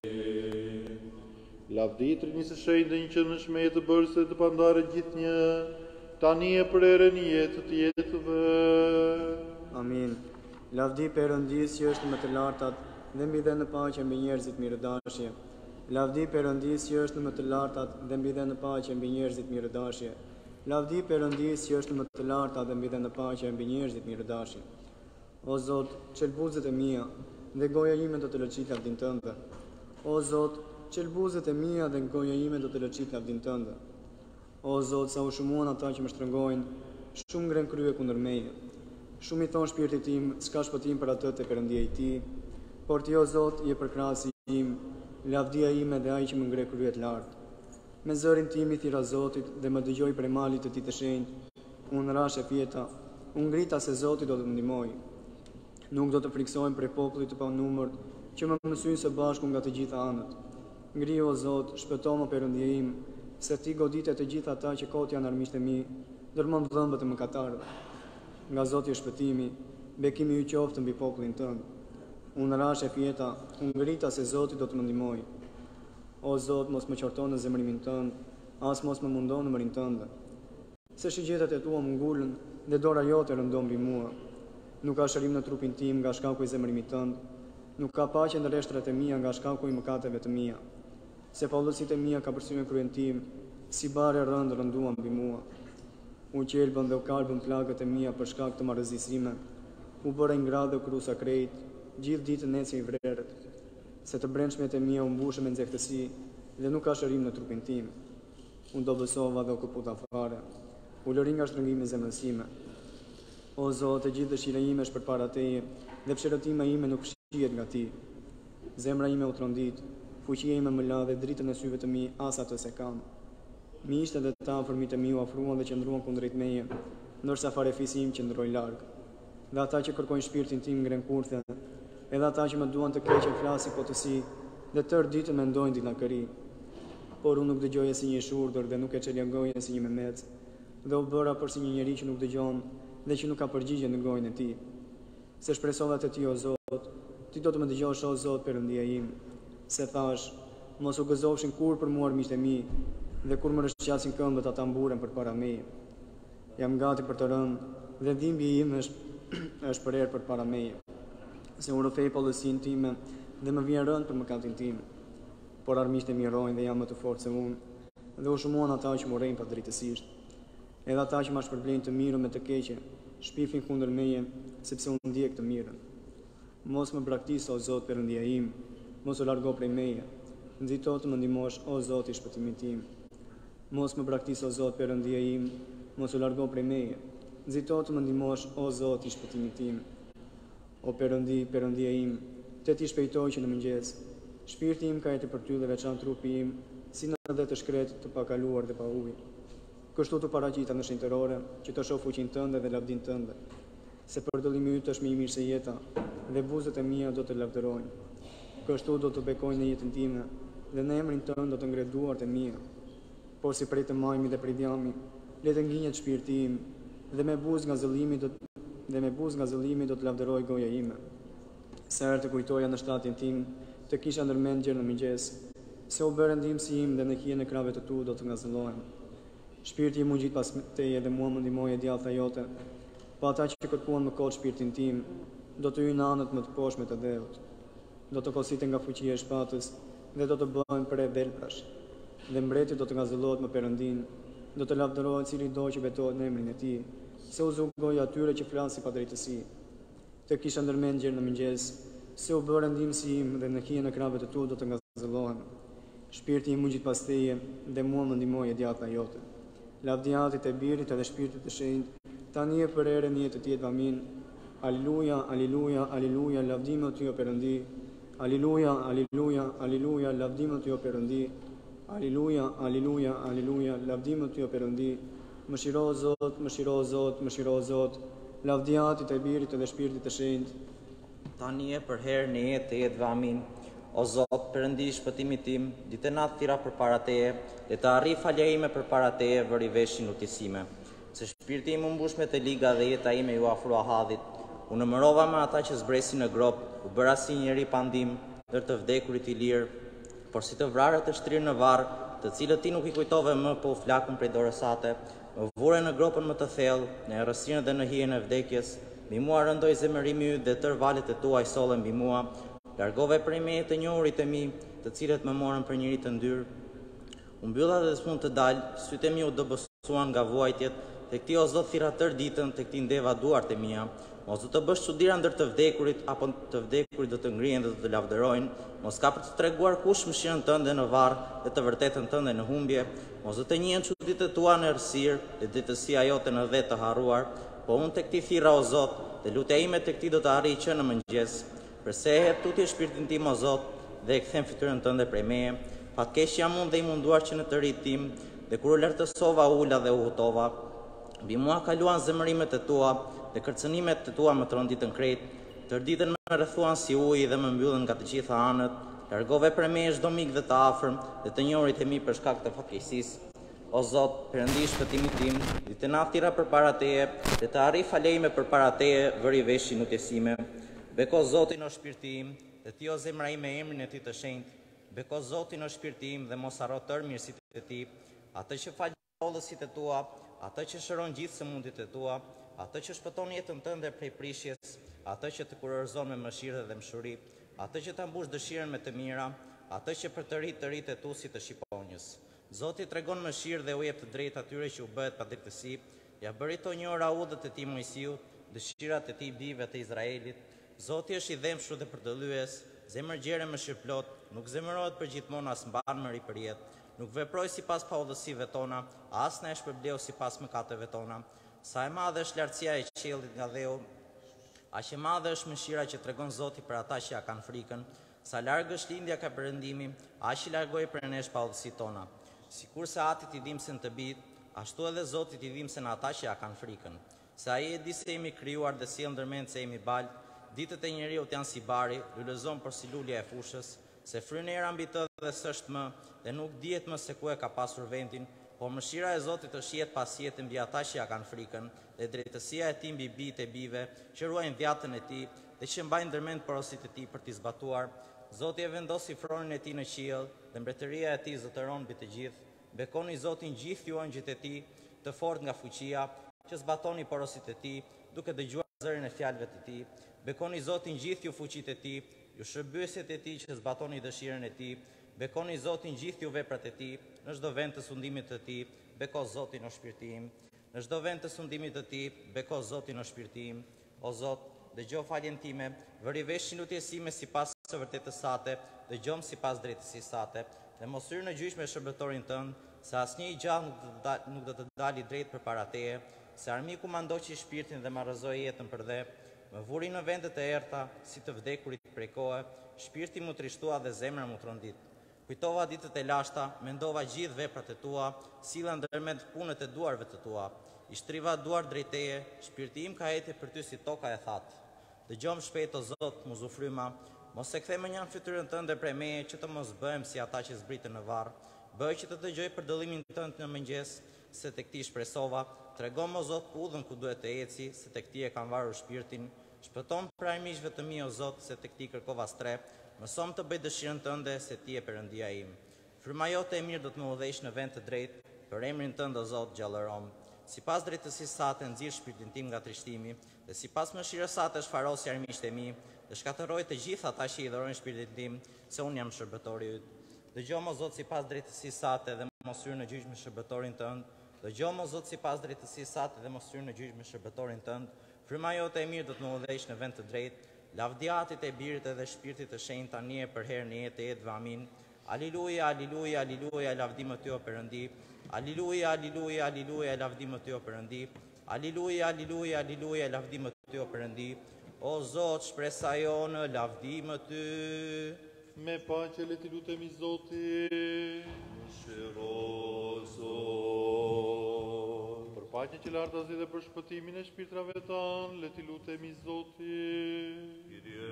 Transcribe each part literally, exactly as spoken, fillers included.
Lavditri një së shenjtë një që në shme të bërse të pandare gjithë një, tani e prere një jetë të jetëve. Amin. Lavdi Perëndis që është më të lartat dhe mbi dhe në paqe mbi njerëzit mirëdashje. Lavdi Perëndis që është më të lartat dhe mbi dhe në paqe mbi njerëzit mirëdashje. Lavdi Perëndis që është më të lartat dhe mbi dhe në paqe mbi njerëzit mirëdashje. O Zot, çelbuzet e mia dhe goja ime do të lëçit lavdin tënde. O Zot, çelbuzet e mia dhe goja ime do të lëçit lavdin tënde. O Zot, sa u shumuan ata që më shtrëngojnë, shumë ngren krye kundër meje. Shumë i thon shpirtit tim, s'ka shpëtim për atë të Perëndia i ti, por ti o Zot je përkrahasi im, lavdia ime dhe ai që më ngre kryet lart. Me zërin tim i thira Zotit dhe më dëgjoj prej malit të tij të shenjtë. Unë rash e fjeta, unë ngrita se Zoti do të më ndihmoj. Nuk do të friksohem prej popullit të panumërt që më mësojnë së bashku nga të gjitha anët. Ngri o Zot, shpëto më Perëndia im, se ti goditet të gjitha ata që kot janë armiqtë e mi, ndërmend dhëmbët e mëkatarëve. Nga Zoti është shpëtimi, bekimi ju qoftë mbi popullin tënd. Unë rash e fjeta, unë ngrita se Zoti do të më ndihmoj. O Zot, mos më qorton në zemrimin tënd, as mos më mundon në mërin tënde. Se shigjetet e tua më ngulën dhe dora jote rëndon mbi mua. Nuk ka shërim në trupin tim nga shkaku i zemrimit tënd, nuk ka paqe në reshtrat e mia nga shkaku i mëkateve të mia. Se pallësitë e mia ka përsyrë në kryen tim, si bare rënd rënduan mbi mua. U qelbën dhe u kalbën plagët e mia për shkak të marrëzisime. U bëra ngradh dhe u krusa krejt, gjithë ditën eci i vrerët. Se të brendshmet e mia u mbushën me nxehtësi dhe nuk ka shërim në trupin tim. Unë do bësova dhe u këputa fare. U lëri nga shtrëngimi i zemrës time. O Zot, e gjithë dëshira ime është përpara Teje, dhe pëshërëtima ime nuk shihet nga Ti. Zemra ime u trondit, fuqia ime më la dhe dritën e syve të mi as atë se kam. Miqtë dhe ta afërmit e mi u afruan dhe qëndruan kundrejt meje, ndërsa farefisi im qëndroi larg. Dhe ata që kërkojnë shpirtin tim ngren kurthe, edhe ata që më duan të keqen flasin potësi, dhe tërë ditën mendojnë dinakëri. Por unë nuk dëgjoja si një shurdër dhe nuk e çelja gojën si një memec, dhe u bëra për si një njeri që nuk dëgjon dhe që nuk ka përgjigje në gojën e Ti. Se shpresova te Ti o Zot, Ti do të më dëgjosh o Zot Perëndia im. Se thash, mos u gëzofshin kur për mua armiqtë e mi, dhe kur më rëshqasin këmbët ata mburen përpara meje. Jam gati për të rënë dhe dhimbje im është është për erë përpara meje. Se unë rrëfej pallësinë time dhe më vjen rënd për mëkatin tim. Por armiqtë e mi rrojnë dhe jam më të fortë se unë, dhe u shumuan ata që më urrejnë padrejtësisht. Edhe ata që ma shpërblejnë të mirën me të keqe, shpifin kundër meje, sepse unë ndjek të mirën. Mos më braktis o Zot Perëndia im, mos u largo prej meje. Nxito të më ndihmosh o Zot i shpëtimit tim. Mos më braktis o Zot Perëndia im, mos u largo prej meje. Nxito të më ndihmosh o Zot i shpëtimit tim. O Perëndi, Perëndia im, te Ti shpejtoj që në mëngjes. Shpirti im ka jetë për Ty dhe veçan trupi im, si në dhe të shkret të pakaluar dhe pa ujë. Kështu të paraqita në shenjtërore, që të shoh fuqinë Tënde dhe lavdin Tënde. Se përdallimi yt është më i mirë se jeta, dhe buzët e mia do të lavdërojnë. Kështu do të bekojnë në jetën time, dhe në emrin Tënd do të ngre duart e mia. Por si prej të majmi dhe prej djami, le të nginjet shpirti im, dhe me buzë nga zëllimi do dhe me buzë nga zëllimi do të lavdëroj goja ime. Sa herë të kujtoja në shtatin tim, të kisha ndërmend gjë në mëngjes, se u bërë ndihmësi im dhe në hijen e krave të Tu do të ngazëllohem. Shpirti im u gjit pas Teje dhe mua më ndihmoi e djallta jote. Pa ata që kërkuan më kot shpirtin tim, do të hyjnë në anët më të poshtme të dheut. Do të kositen nga fuqia e shpatës dhe do të bëhen pre dhelprash. Dhe mbreti do të ngazëllohet më Perëndin, do të lavdërohet cili do që betohet në emrin e Tij, se u zog goja atyre që flasin pa drejtësi. Të kisha ndërmend gjë në mëngjes, se u bërë ndihmësi im dhe në hijen e krave të Tu do të ngazëllohem. Shpirti im u gjit pas Teje dhe mua më ndihmoi e djallta jote. Lavdiatit e Birit edhe Shpirtit të Shenjtë, tani e për erën jetë të jetë amin. Aliluja, aliluja, aliluja, lavdime Ty o Perëndi. Aliluja, aliluja, aliluja, lavdime Ty o Perëndi. Aliluja, aliluja, aliluja, lavdime Ty o Perëndi. Mëshiro o Zot, mëshiro o Zot, mëshiro o Zot, lavdiatit e Birit edhe Shpirtit të Shenjtë. Tani e për herë në jetë të jetë amin. O Zot, Perëndi i shpëtimit tim, ditë e natë tira përpara Teje, dhe të arri falja ime përpara Teje vëri veshin utësime. Se shpirti im u mbush me të liga dhe jeta ime ju afrua hadhit. Unë mërova me ata që zbresin në grop, u bëra si njeri pandim, ndër të vdekurit i lirë, por si të vrarët të shtrirë në varë, të cilët ti nuk i kujtove më, po u flakën prej dorës sate, më vure në gropën më të thellë, në errësirën dhe në hijen e vdekjes, mbi mua rëndoi zemërimi yt dhe tër valët e tua i sollen mbi mua, largove prej meje të njohurit e mi, të cilët më morën për njëri të ndyrë. U mbylla dhe s'mund të dal, sytë e mi u dobësuan nga vuajtjet, tek ti o Zot thira tër ditën, tek ti ndeva duart e mia. Mos do të bësh çuditëra ndër të vdekurit, apo të vdekurit do të ngrihen dhe do të lavdërojnë. Mos ka për të treguar kush mëshirën tënde në varr dhe të vërtetën tënde në humbje. Mos do të njihen çuditët tua në errësirë dhe detësia jote në vetë të harruar. Po unë tek ti thirra o Zot, dhe lutja ime tek ti do të arrijë që në mëngjes. Përsehet tutje shpirtin tim o Zot, dhe e kthem fytyrën tënde prej meje. Fatkeq jam unë dhe i munduar që në të rit tim, dhe kur u lartësova ula dhe u hutova. Mbi mua kaluan zemërimet e tua, dhe kërcënimet të tua më tronditën krejt. Tër ditën më rrethuan si ujë dhe më mbyllën nga të gjitha anët. Largove prej meje çdo mik dhe të afërm, dhe të njohurit e mi për shkak të fatkeqësisë. O Zot, Perëndi i shpëtimit tim, ditën natë thirra përpara teje, dhe të arri falejme përpara teje, vëri veshi nutjesime. Beko Zotin o shpirti im, dhe ti o zemra ime emrin e ti të shenjtë. Beko Zotin o shpirti im dhe mos harro tër mirësitë e ti, atë që fal hollësit e tua, atë që shëron gjithë sëmundjet e tua, atë që shpëton jetën tënde prej prishjes, atë që të kurorëzon me mëshirë dhe mshuri, atë që ta mbush dëshirën me të mira, atë që për të rritë të rritë e tu si të shqiponjës. Zoti tregon mëshirë dhe u jep të drejtë atyre që u bëhet pa drejtësi, ja bëri to një raudhët e tij Mojsiut, dëshirat e tij bijve të Izraelit. Zoti është i dhëmshur dhe përdëlyes, zemër gjerë mëshirëplot, nuk zemërohet për gjithmonë as mban mëri për jetë. Nuk veproj sipas paudhësive tona, as na e shpërbleu sipas mëkateve tona. Sa e madhe është lartësia e qiellit nga dheu, aq e madhe është mëshira që tregon Zoti për ata që ja kanë frikën. Sa larg është lindja ka perëndimi, aq i largoi për nesh paudhësitë tona. Sikurse atit i dimsen të bit, ashtu edhe Zotit i dimsen ata që ja kanë frikën. Se ai e di se jemi krijuar dhe sjell ndërmend se jemi balt, ditët e njeriut janë si bari, lulëzon për si lulja e fushës, se frynera mbi të dhe s'është më, dhe nuk dihet më se ku e ka pasur vendin, por mëshira e Zotit është jetë pas jetë mbi ata që ja kanë frikën, dhe drejtësia e tij mbi bijtë e bijve, që ruajnë dhjatën e tij, dhe që mbajnë ndërmend porositë e tij për t'i zbatuar. Zoti e vendosi fronin e tij në qiell, dhe mbretëria e tij zotëron mbi të gjithë. Bekoni Zotin gjithë ju angjëjt e tij, të fortë nga fuqia, që zbatoni porositë e tij, duke dëgjuar zërin e fjalëve të tij. Bekoni Zotin gjithë ju fuqitë e tij, ju shërbyesit e tij që zbatoni dëshirën e tij. Bekoni Zotin gjithë ju veprat e tij, në çdo vend të sundimit të tij, beko Zotin o shpirti im. Në çdo vend të sundimit të tij, beko Zotin o shpirti im. O Zot, dëgjoj faljen time, vëri veshin lutjesime sipas së vërtetës sate, dëgjom sipas drejtësisë sate, dhe mos hyr në gjyq me shërbëtorin tënd, se asnjë i gjallë nuk do të dal, nuk do të dalë drejt përpara teje, se armiku ma ndoqi shpirtin dhe ma rrëzoi jetën për dhe, më vuri në vendet e errta, si të vdekurit prej kohe, shpirti mu trishtua dhe zemra mu trondit. Kujtova ditët e lashta, mendova gjithë veprat e tua, silla ndërmend punët e duarve të tua. I shtriva duar drejt teje, shpirti im ka ecë për ty si toka e thatë. Dëgjom shpejt o Zot, mu zufryma, mos e kthe më njan fytyrën tënde prej meje, që të mos bëhem si ata që zbritën në varr. Bëj që të dëgjoj për dëllimin tënd në mëngjes, se tek ti shpresova. Tregom o Zot udhën ku duhet të eci, se tek ti e kam varur shpirtin. Shpëton pra miqve të mi o Zot, se tek ti kërkova strep. Mësom të bëj dëshirën tënde, se ti e Perëndia im. Fryma jote e mirë do të më udhëheq në vend të drejtë, për emrin tënd o Zot gjallërom. Sipas drejtësisë sate nxirr shpirtin tim nga trishtimi, dhe sipas mëshirës sate shfarosi armiqtë e mi, dhe shkatërroj të gjithë ata që i dhurojnë shpirtin tim, se unë jam shërbëtori yt. Dëgjom o Zot sipas drejtësisë sate dhe mos hyr në gjyq me shërbëtorin tënd. Dëgjom o Zot sipas drejtësisë sate dhe mos hyr në gjyq me shërbëtorin tënd. Fryma jote e mirë do të më udhëheq në vend të drejtë. Lavdiatit e birit edhe shpirtit të shenjtë tani e për herë në jetë e jetëve. Amin. Aliluja, aliluja, aliluja, lavdim të ty o Perëndi. Aliluja, aliluja, aliluja, lavdim të ty o Perëndi. Aliluja, aliluja, aliluja, lavdim të ty o Perëndi. O Zot, shpresa jonë, lavdim të ty. Me paqe le ti lutemi Zotin. Mëshiro Zot. Për paqen që lartas dhe për shpëtimin e shpirtrave tanë, le ti lutemi Zotin. Kyrie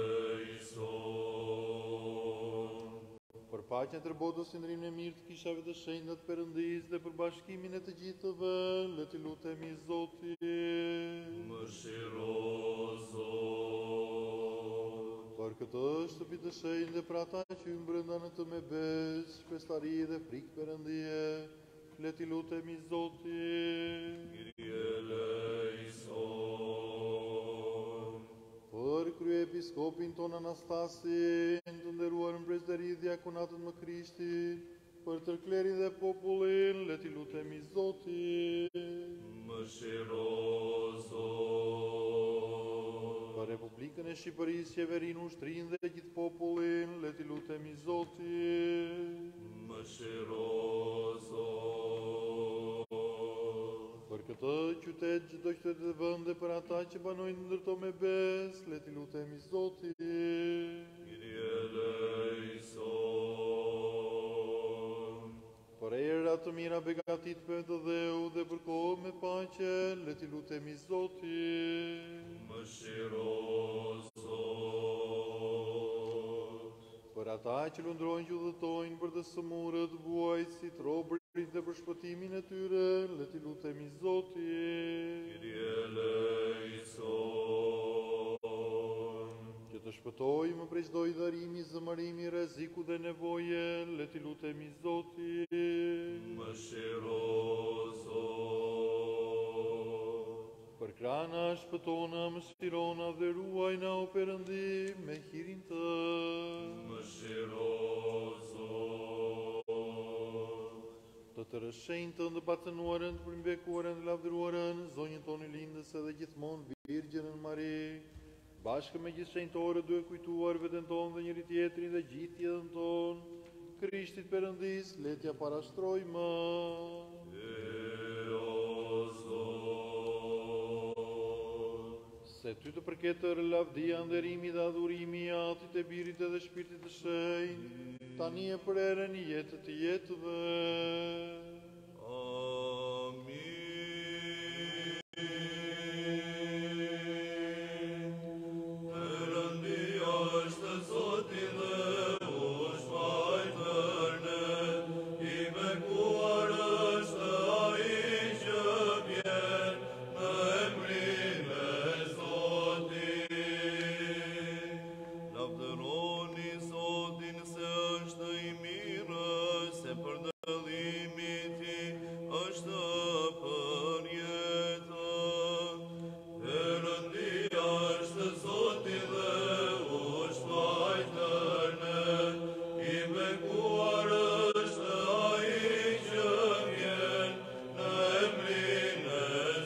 eleison. Për paqen të botës së ndrimin e mirë të kishave të shenjta të Perëndisë dhe për bashkimin e të gjithëve, le ti lutemi Zotin. Mëshiro Zot. Për këtë është të të shenjë dhe për ata që ju brenda në të me bes, shpestari dhe frikë Perëndie, le t'i lutemi Zotin. Kyrie eleison. Për kryepiskopin ton Anastasin, të nderuar në presbiteri diakonatët më Krishtit, për tërklerin dhe popullin, le t'i lutemi Zotin. Mëshiro Zot. Për Republikën e Shqipërisë, qeverinë, ushtrinë dhe gjithë popullin, le t'i lutemi Zotin. Mëshiro Zot. Për këtë qytet, çdo qytet dhe vende, për ata që banojnë ndërto me bes, le t'i lutemi Zotin. Kyrie eleison. Për era të mira begatit për të dheu dhe për kohë me paqe, le t'i lutemi Zotin. Mëshiro Zot. Për ata që lundrojnë që udhëtojnë për të sëmurët, vuajtësit, robërit dhe për shpëtimin e tyre, le t'i lutemi Zotin. Kyrie eleison. Që të shpëtojmë prej çdo dharimi, zëmërimi, rreziku dhe nevoje, le t'i lutemi Zotin. Mëshiro Zot. Për krana shpëtona, mëshirona dhe ruajna o Perëndi me hirin të. Mëshiro Zot. Të të rëshenjtën dhe patënuarën, të përmbekuarën dhe lavdëruarën, zonjën tonë lindës edhe gjithmonë Virgjënën Mari, bashkë me gjithë shenjtorët duke kujtuar veten tonë dhe njëri tjetrin dhe gjithë jetën tonë, Krishtit Perëndis, le t'ja parashtrojmë. Se ty të përketër lavdia, nderimi dhe adhurimi i Atit e Birit edhe Shpirtit të Shenjtë, tani e për erën i jetët të jetëve. Amin. Perëndia është Zoti dhe është fajtërne, i bekuar është ai që vjen në emrin e Zotit. Lavdëroni Zotin se është i mirë, se përdallimi i tij është për jetë. Perëndia është Zoti dhe është fajtërne, i bekuar është ai që vjen në emrin e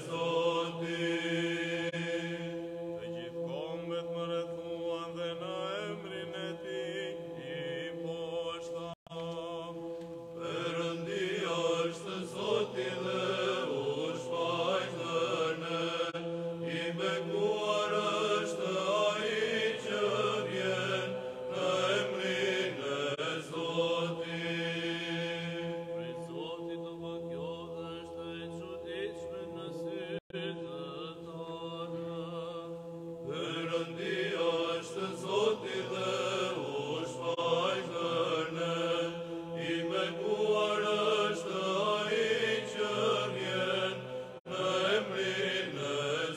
Zotit. Të gjithë kombet më rrethuan dhe në emrin e tij i poshtam. Perëndia është Zoti dhe është fajtërne, i bekuar është ai që vjen në emrin e Zotit. Prej Zotit të vakjohet është e çuditshme në sytë tonë. Perëndia është Zoti dhe është fajtërne, i bekuar është ai që vjen në emrin e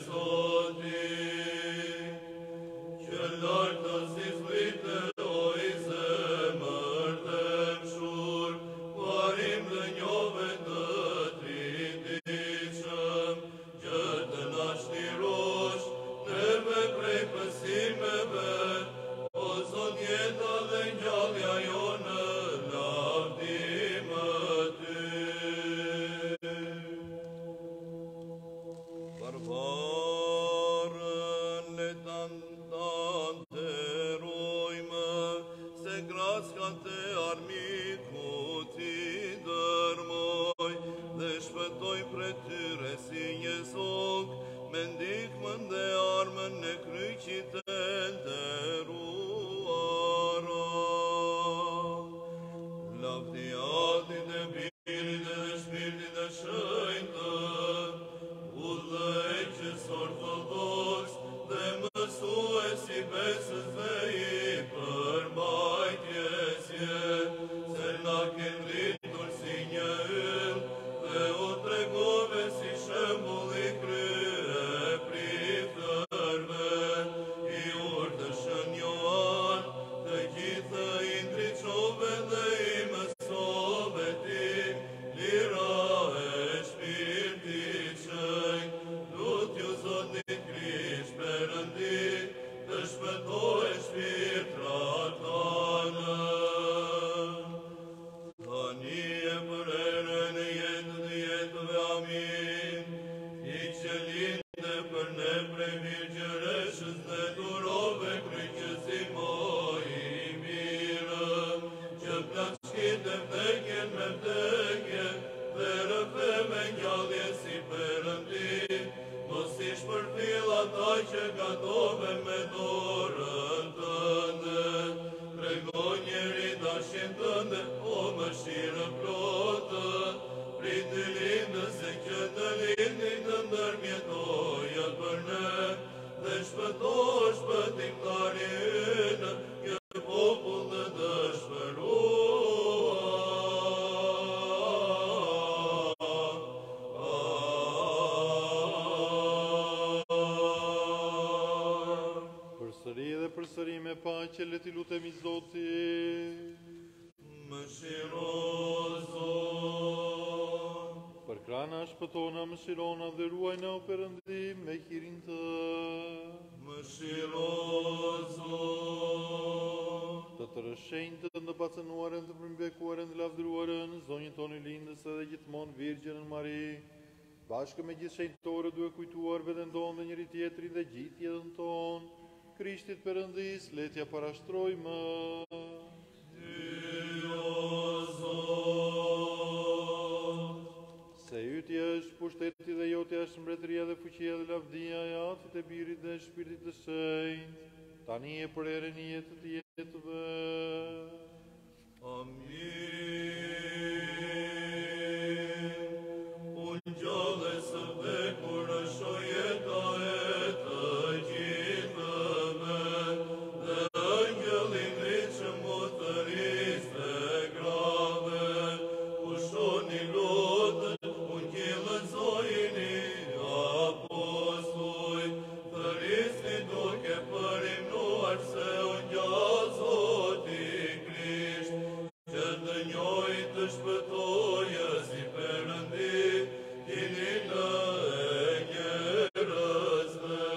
Zotit. Që lartë si zlitë oj zemër të mshur, parim dhe njove të triditshëm, gjëtë na shtirosh, neve prej pësimeve, o Zot jeta dhe ngjallja jonë, lavdim ty. Barbarën le ta nderojmë, se gracia te armikut i dërmoj, dhe shpëtoj prej tyre si një zog, me ndihmën dhe armën e kryqit e nderuara. Lavdi Atit e Birit dhe Shpirtit të Shenjtë, udhëheqës ortodoks dhe mësues i besës dhe i përmbajtjes shindënde, o mëshirë plotë, priti lindës e që të lindin të ndërmjetoja për ne, dhe shpëto shpëtimtari ynë, një popull të dëshpëruar. Përsëri dhe përsëri me paqe le t'i lutemi Zotit. Mëshiro Zot, Për krana shpëtona, mëshirona dhe ruajna o Perëndim me hirin të. mëshiro Zot, Të të rëshenjtë të bacënuarën, të përmbekuarën dhe lavdëruarën, zonjën tonë lindës edhe gjithmonë Virgjënën Mari, bashkë me gjithë shenjtore duke kujtuar veten tonë dhe njëri tjetrin dhe gjithë jetën tonë, Krishtit Perëndis, le t'ja parashtrojmë. Se yti është pushteti dhe joti është mbretëria dhe fuqia dhe lavdia e Atit e Birit dhe Shpirtit të Shenjtë, tani e për erën e jetë të jetëve. Amin. Unë gjallë së vdekur është o jeta e të gjithëve, dhe ëngjëllin rritë motërisë dhe grave, ushoni lotët, unë gjellëzojini apostoj, thërisni duke përimnuar se unë gjallë Zoti Krisht, që të njojtë të shpëtojë si Perëndi, dini në e njerëzve.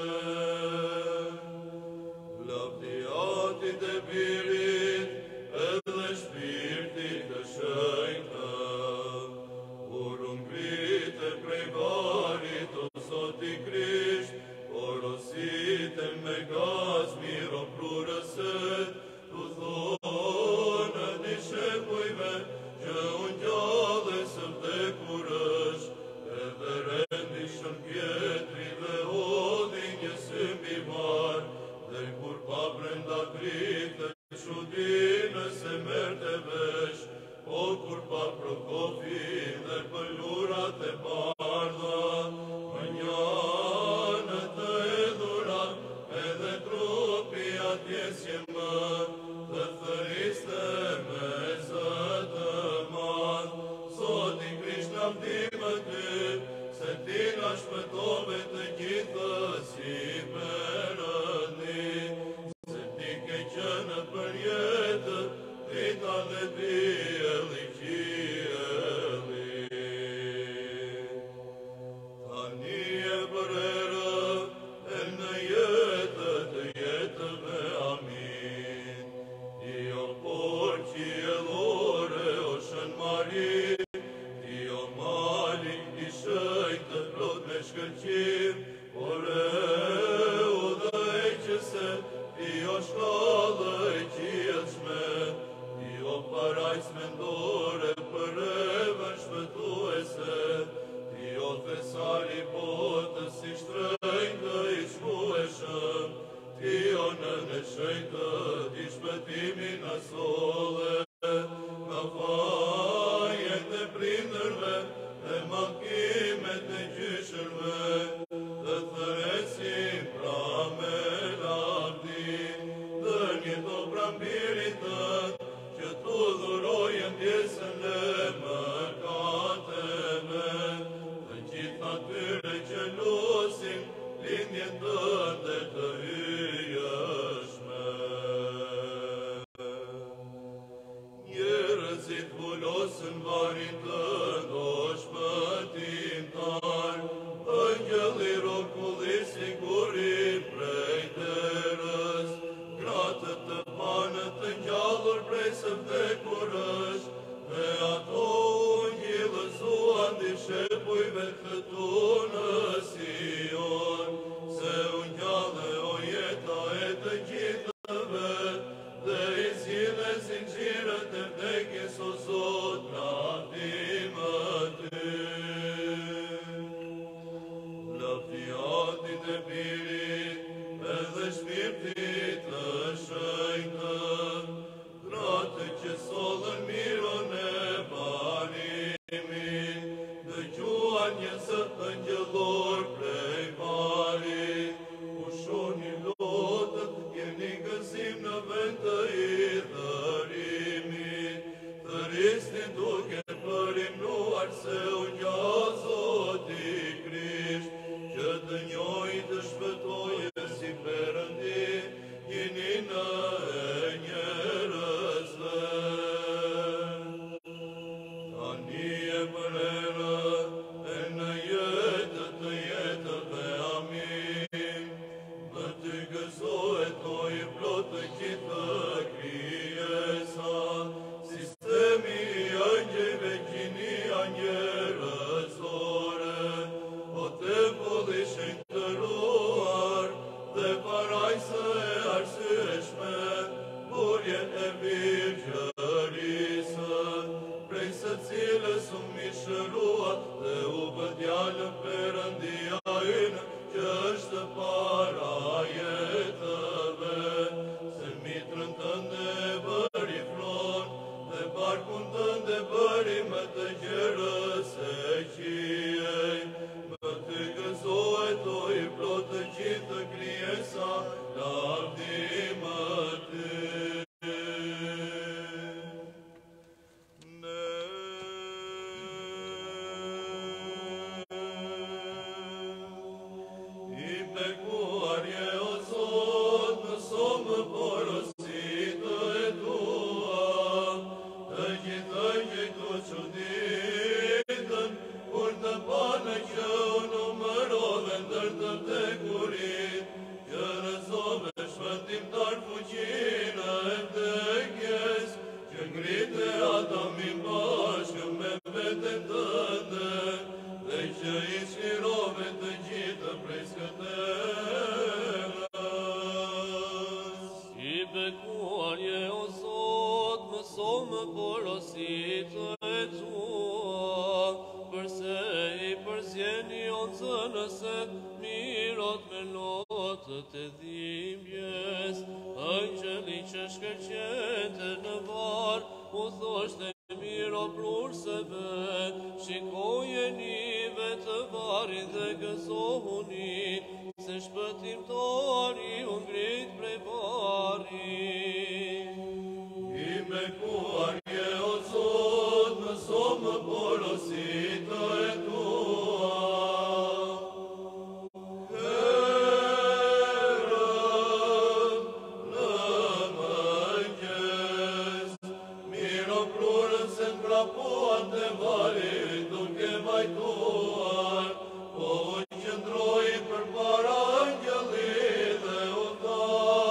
Lavdi Atit e Birit edhe Shpirtit të Shenjtë, kur u ngrite prej varit o Zoti Krisht, porosite me gaz miro prurësët, tu thonë dishepujve që unë gjallë së vdekur është, edhe rendishën pjetri dhe hodhi një symbi var, dhe kur pa brenda krite çudinë se merte vesh, o kur pa prokofin dhe pëllurat e bardha, më njanë të edhura, edhe trupi atje s'jemë, dhe thëriste me zëtë madh. Zoti Krisht lavdime ty, se ti na shpëtove të gjithë si Perëndi, se ti ke qenë për jetë, drita dhe dielli qielli. Tani e për erë, e në jetë të jetëve, amin. Dio porci e lore o Shën Mari, Dio mali i shëjtë plot me shkëlqim, ore u dhejqëse, Dio shkallë e qielshme, Dio parajs mendore për evën shpëtuese, Dio thesari botës si shtrënjtë i shkueshëm, Dio në në shenjtë ti shpëtimin asole, nga fajet e prindërve dhe mankimet e gjyshërve, dhe thëresim pra me lavdi, dhe një do prambirit tëtë, që tu dhurojën pjesën e mëkateve, dhe gjitha tyre që lusin lindjen tënde të hyjëshme. Njerëzit vulosën varin tënd o shpëtimtar, ëngjëlli rokulli siguri prej terës, gratët të panët të ngjallur prej së vdekur është, dhe ato ungjillëzuan dishepujve këtu në Sion, se ungjallë o jeta e të gjithëve, dhe i zgjidhe zinxhirët e vdekjes o Zot, lavdime ty. Lavdi Atit e Birit edhe Shpirtit të Shenjtë, gratë që sot somë porositë e tua, përse i përzjeni onzënës e mirot me lotët e dhimbjes. Angjeli që shkërqente në varë, u thoshte miro prurseve, shikojeni vetë varin dhe gëzohuni, se shpëtimtari u ngrit prej varit. I bekuar je o Zot, mëso më porositë e tua. Herën në mëngjes, miro prurën se mbrapuan të varit duke vajtuar, po u qëndroi përpara angjëllit dhe u tha: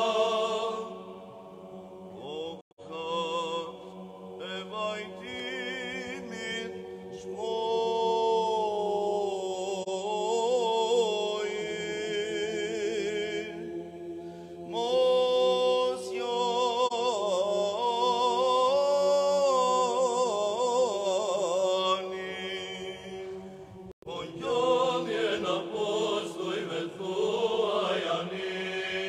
E vajtimit shmoi, mos jani. Po ngjalljen apostujve thua jani.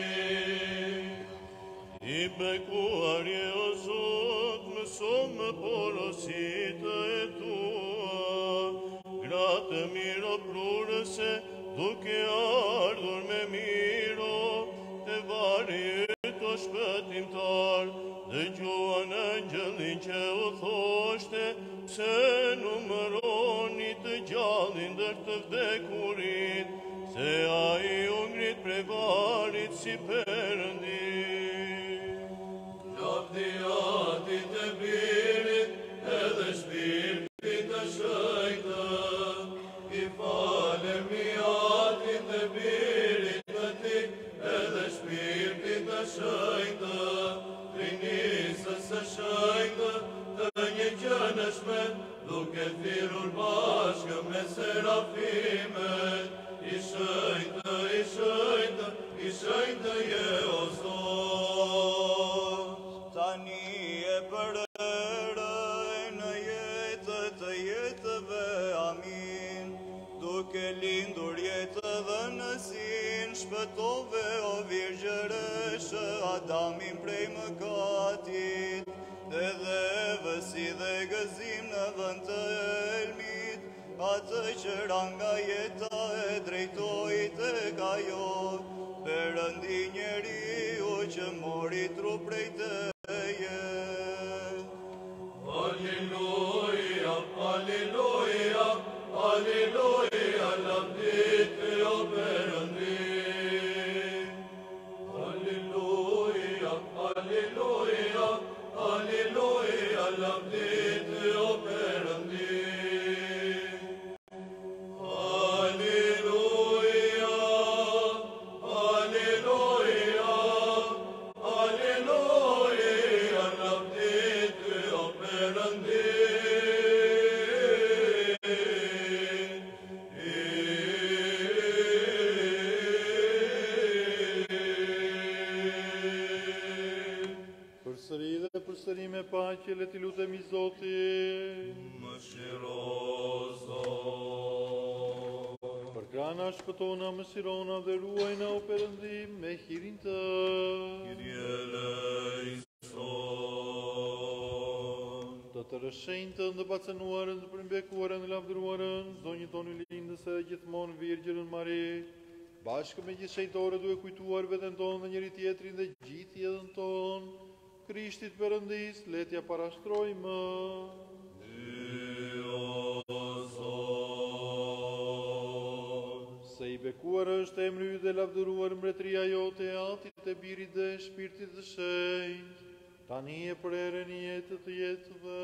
I bekuar je o Zot, mëso më porositë e tua, gratë miro prurëse, duke ardhur me miro, te vari yto shpëtimtar, dëgjuan angjëllin që u thoshte, se numëroni të gjallin ndër të vdekurit, se ai u ngrit prej varit si Perëndi. Lavdi Atit e Birit, edhe shpirtit të shëjtë, i falemi Atit e Birit të ti, edhe shpirtit të shëjtë, Trinisës së shëjtë, të një gjënëshme, duke thirrur bashkë me serafimet, i shëjtë, i shëjtë, i shëjtë je o Zot. Tani e përërë në jetë të jetëve, amin. Duke lindur jetë dhe nësin, shpëtove o Virgjëreshë Adamin prej mëkatit, edhe vësi dhe gëzim në vend të elmit, atë që ranga jeta e drejtoi tek ajo, Perëndi njeriu që mori trup prej teje. Alleluja, alleluja, alleluja, lavdit e o Perëndi. Alleluja, alleluja, alleluja, lavdit e o Perëndi. Alleluja, alleluja, alleluja, lavdit e o Perëndi. Përsëri dhe përsëri me paqe le t'i lutemi Zotin. Mëshiro, Zot. Për krana shpëtona, mëshirona dhe ruajna o Perëndi me hirin të. Kyrie eleison. Të të rëshenjtën dhe bacenuarën dhe përmbekuarën dhe lavdëruarën, zonjën tonë lindës e gjithmonë Virgjërën Mari, bashkë me gjithë shenjtore duke kujtuar veten tonë dhe njëri tjetrin dhe gjithë jetën tonë, Krishtit Perëndis, letja parashtrojmë. Ty, o Zot. Se i bekuar është emri yt dhe lavdëruar mbretëria jote, e Atit e Birit dhe Shpirtit të Shenjtë, tani e për erën e jetës të jetëve.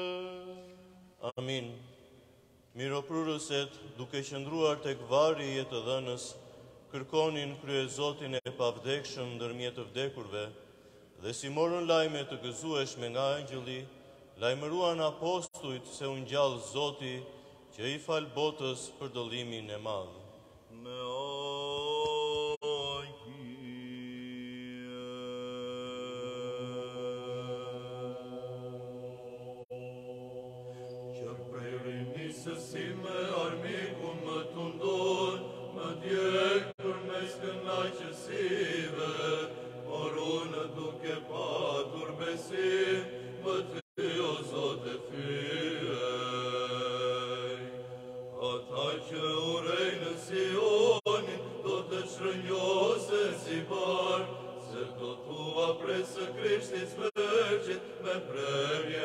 Amin. Miroprurëset, duke qëndruar tek varri i jetëdhënës, kërkonin krye Zotin e pavdekshëm ndërmjet të vdekurve, dhe si morën lajme të gëzueshme nga angjëlli, lajmëruan apostujt se u ngjall Zoti që i fal botës për dëllimin e madh. Me Isusime armicum mă tundor, mă diectur mescân acesive, orună duce patur besim, mă tiozo de fiei. Atace urei në Sioni, do të shërënjose si bar, se do tua presë Krishtit sverqit, me premje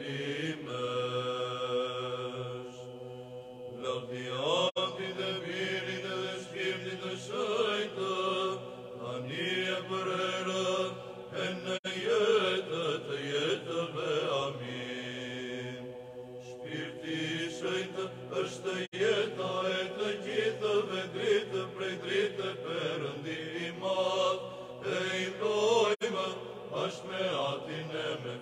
mundimesh. Lavdiati dhe mirin edhe shpirtin të shëjtë, tani e për erë, e në jetë të jetëve, amin. Shpirti i shëjtë është jeta e të gjithëve dritë prej dritë perëndimat, e imbrojmë bashkë me atin e me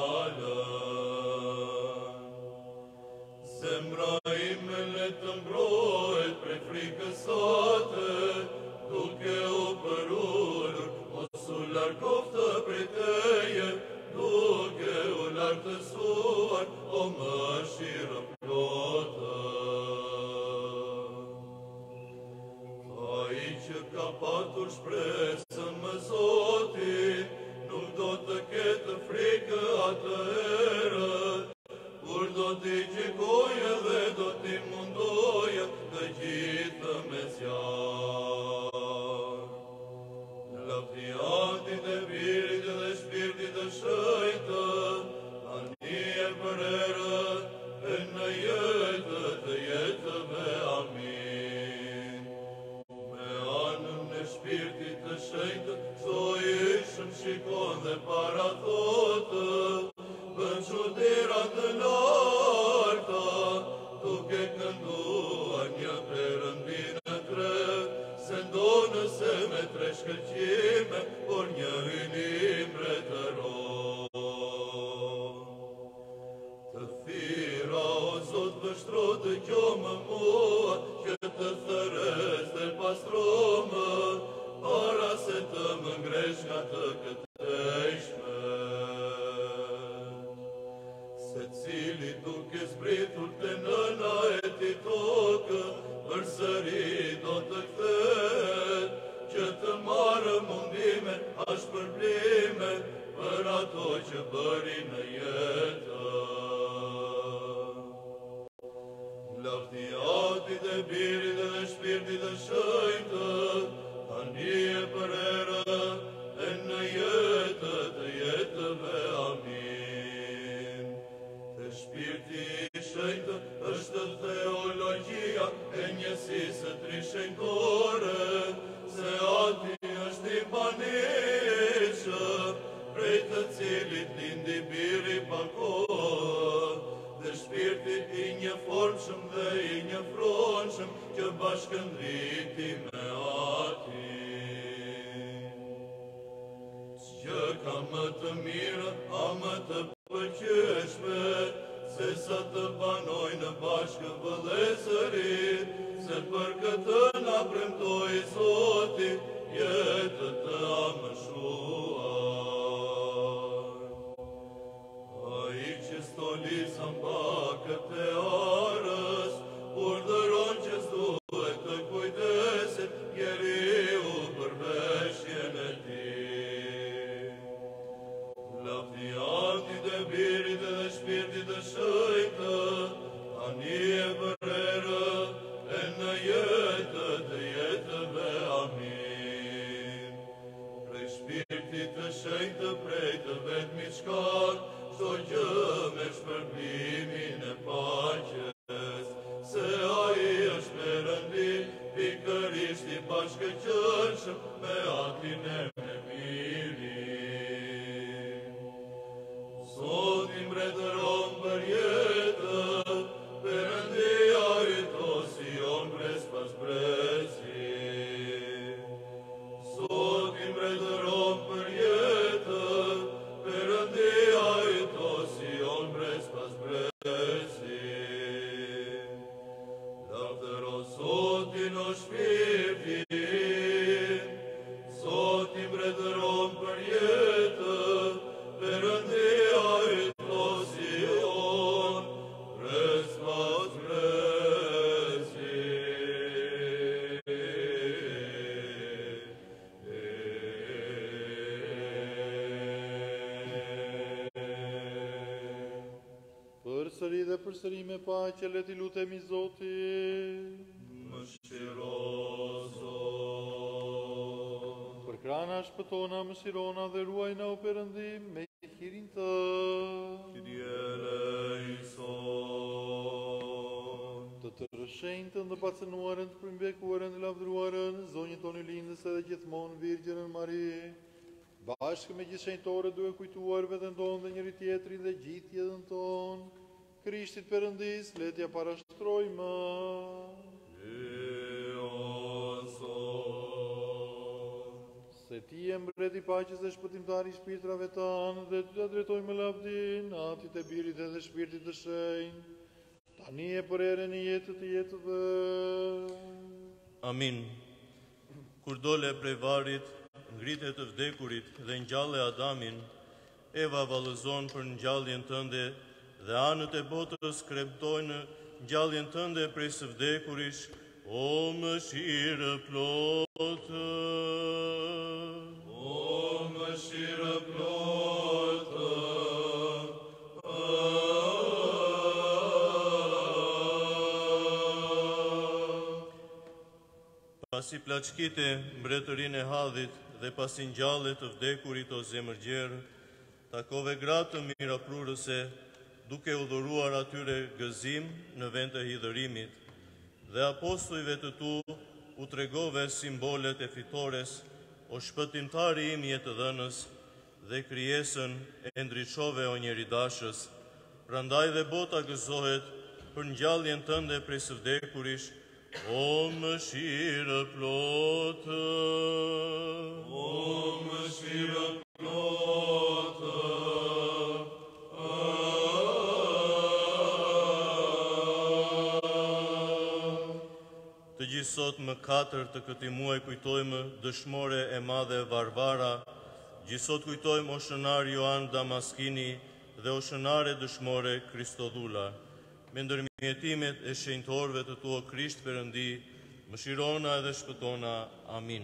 fjallën. Zemra ime le të mbrojt prej frikës sate, duke u përullur, mos u largoftë prej teje, duke u lartësuar, o mëshirë plotë. Ai që ka patur shpresën më Zotin, nuk do të ketë frikë atëherë, kur do t'i gjikoje dhe do t'i mundoje të gjithë me zjarë. Lavdiatit e birit dhe shpirtit të shëjtë, tani e për erë, e në jetë të jetëve, amin. Me anën e shpirtit të shëjtë, çdo ishëm shikon dhe para thotë, bën çuditëra të larta, duke kënduar një Perëndi në tre, se ndonë se me tre shkëlqime, por një hynim mbretëror. Të thira, o Zot, vështro të gjomë mua, që të thërës dhe pastromë, para se të më ngresh nga të këtejshme. Se cili duke zbritur të nëna e ti tokë, për sëri do të kthet, që të marë mundime, as përblime, për ato që bëri në jetë. Lavdiatit e birit dhe shpirtit të shëjtë, tani e për erë, e në jetë të jetëve, amin. Të shpirti i shëjtë është theologjia e njësisë trishenjtore, se ati është i banishëm, prej të cilit lindi biri pa kohë, dhe shpirti i një formshëm dhe i një fronshëm, që bashkë ndriti me ati. Që ka më të mirë, a më të pëlqyeshme, se sa të banojnë bashkë vëllezërit, se për këtë na premtoi Zoti, jetë të amëshuar. Ai që stolisa mbakët e arës, urdhëron që s'duhet të kujdeset njeriu për veshjen e tij. Lavdiatit e birit dhe shpirtit të shëjtë, tani e për erë, e në jetë të jetëve, amin. Prej shpirtit të shëjtë, prej të vetmi shkak, çdo gjë me shpërblimin e paqes, se ai është Perëndi, pikërisht i bashkëqënshëm me atin e me mirin. Zoti mbretëron për jetën, Perëndia yt o Sion brez pas brezi. Zoti mbretëron për jetën, Perëndia yt o Sion brez pas brezi. Lavdëro Zotin o shpirtin, Zoti përsëri dhe përsëri me paqe le t'i lutemi Zotit. Mëshiroso. Për krana shpëtona, mëshirona dhe ruajna o Perëndim me hirin të. Kyrie eleison. Të të rëshënjtën dhe pacënuarën, të primbekuarën dhe lavdëruarën, zonjën tonë lindës edhe gjithmonë Virgjënën Mari, bashkë me gjithë shenjtore duke kujtuar veten tonë dhe njëri tjetrin dhe gjithë jetën tonë, Krishtit Perëndis, le t'ja parashtrojmë. Se ti e mbret i paqes dhe shpëtimtari i shpirtrave tanë, dhe ty ta drejtojmë lavdin, atit e birit edhe shpirtit të shenjtë, tani e për erën e jetë të jetëve. Amin. Kur dole prej varrit, ngritet të vdekurit dhe ngjalle Adamin, Eva vallëzon për ngjalljen tënde dhe anët e botës kremtojnë ngjalljen tënde prej së vdekurish, o mëshirë plotë. O mëshirë plotë. Pasi plaçkite mbretërinë e Hadhit dhe pasi ngjallet të vdekurit o zemër gjerë, takove gratë të miraprurëse, duke u dhuruar atyre gëzim në vend të hidhërimit, dhe apostujve të tu u tregove simbolet e fitores, o shpëtimtari im jetë dhënës, dhe krijesën e ndriçove o njeri dashës. Prandaj dhe bota gëzohet për ngjalljen tënde prej së vdekurish, o mëshirë plotë. O mëshirë plotë. Të gjithë sot më katër të këtij muaji kujtojmë dëshmore e madhe Varvara, gjithsot kujtojmë oshënar Joan Damaskini dhe oshënare dëshmore Kristodula. Me ndërmjetimet e shenjtorëve të tu o Krisht Perëndi, mëshirona edhe shpëtona. Amin.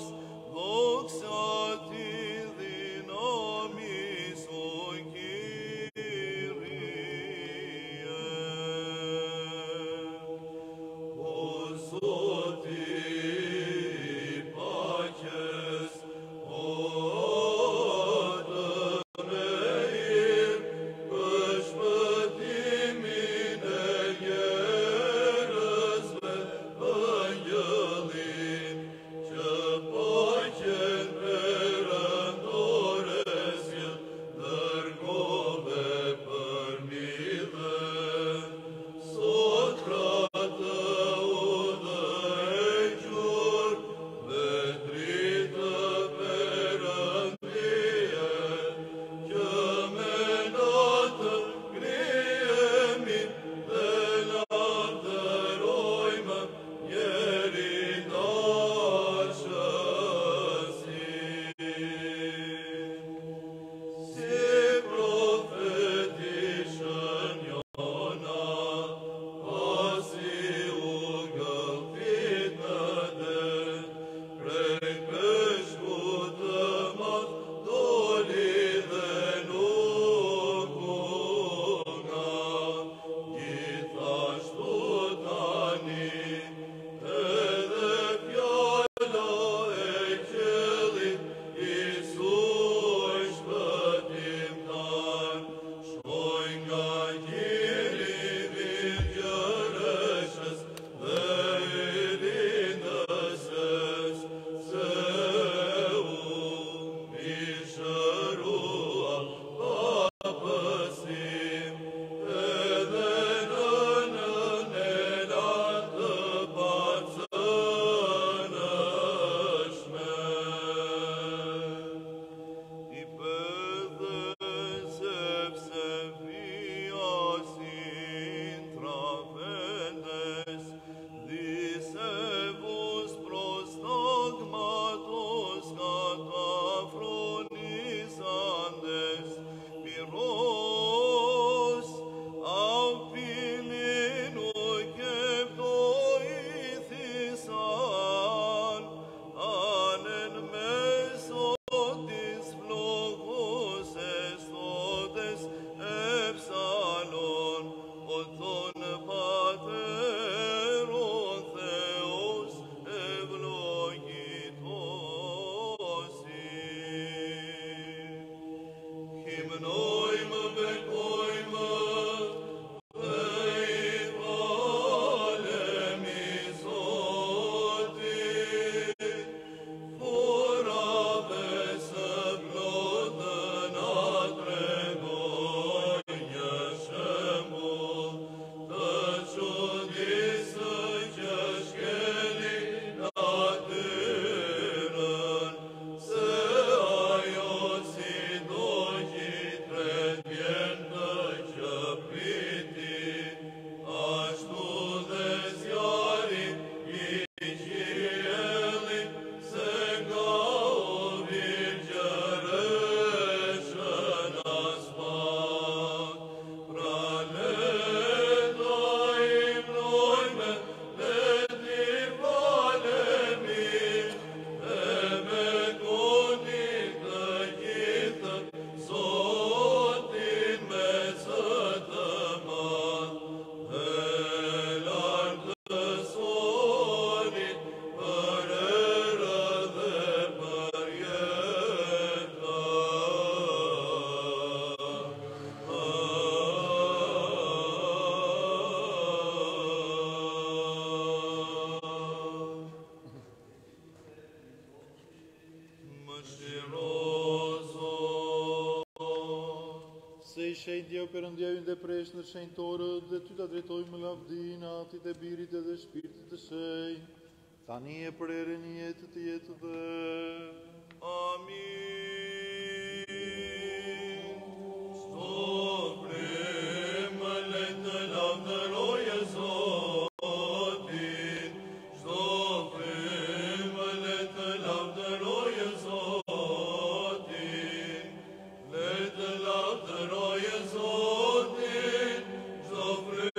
Amen. Dio per un Dio in de presner zijn toren, de tu dat ret oim lavdin, ati te birit de spirit de sei. Tanie per nie et te et de. Amin. Stopre malet lavdroje zotin. Stopre malet lavdroje zotin. Let lavdroje zotin. Stopre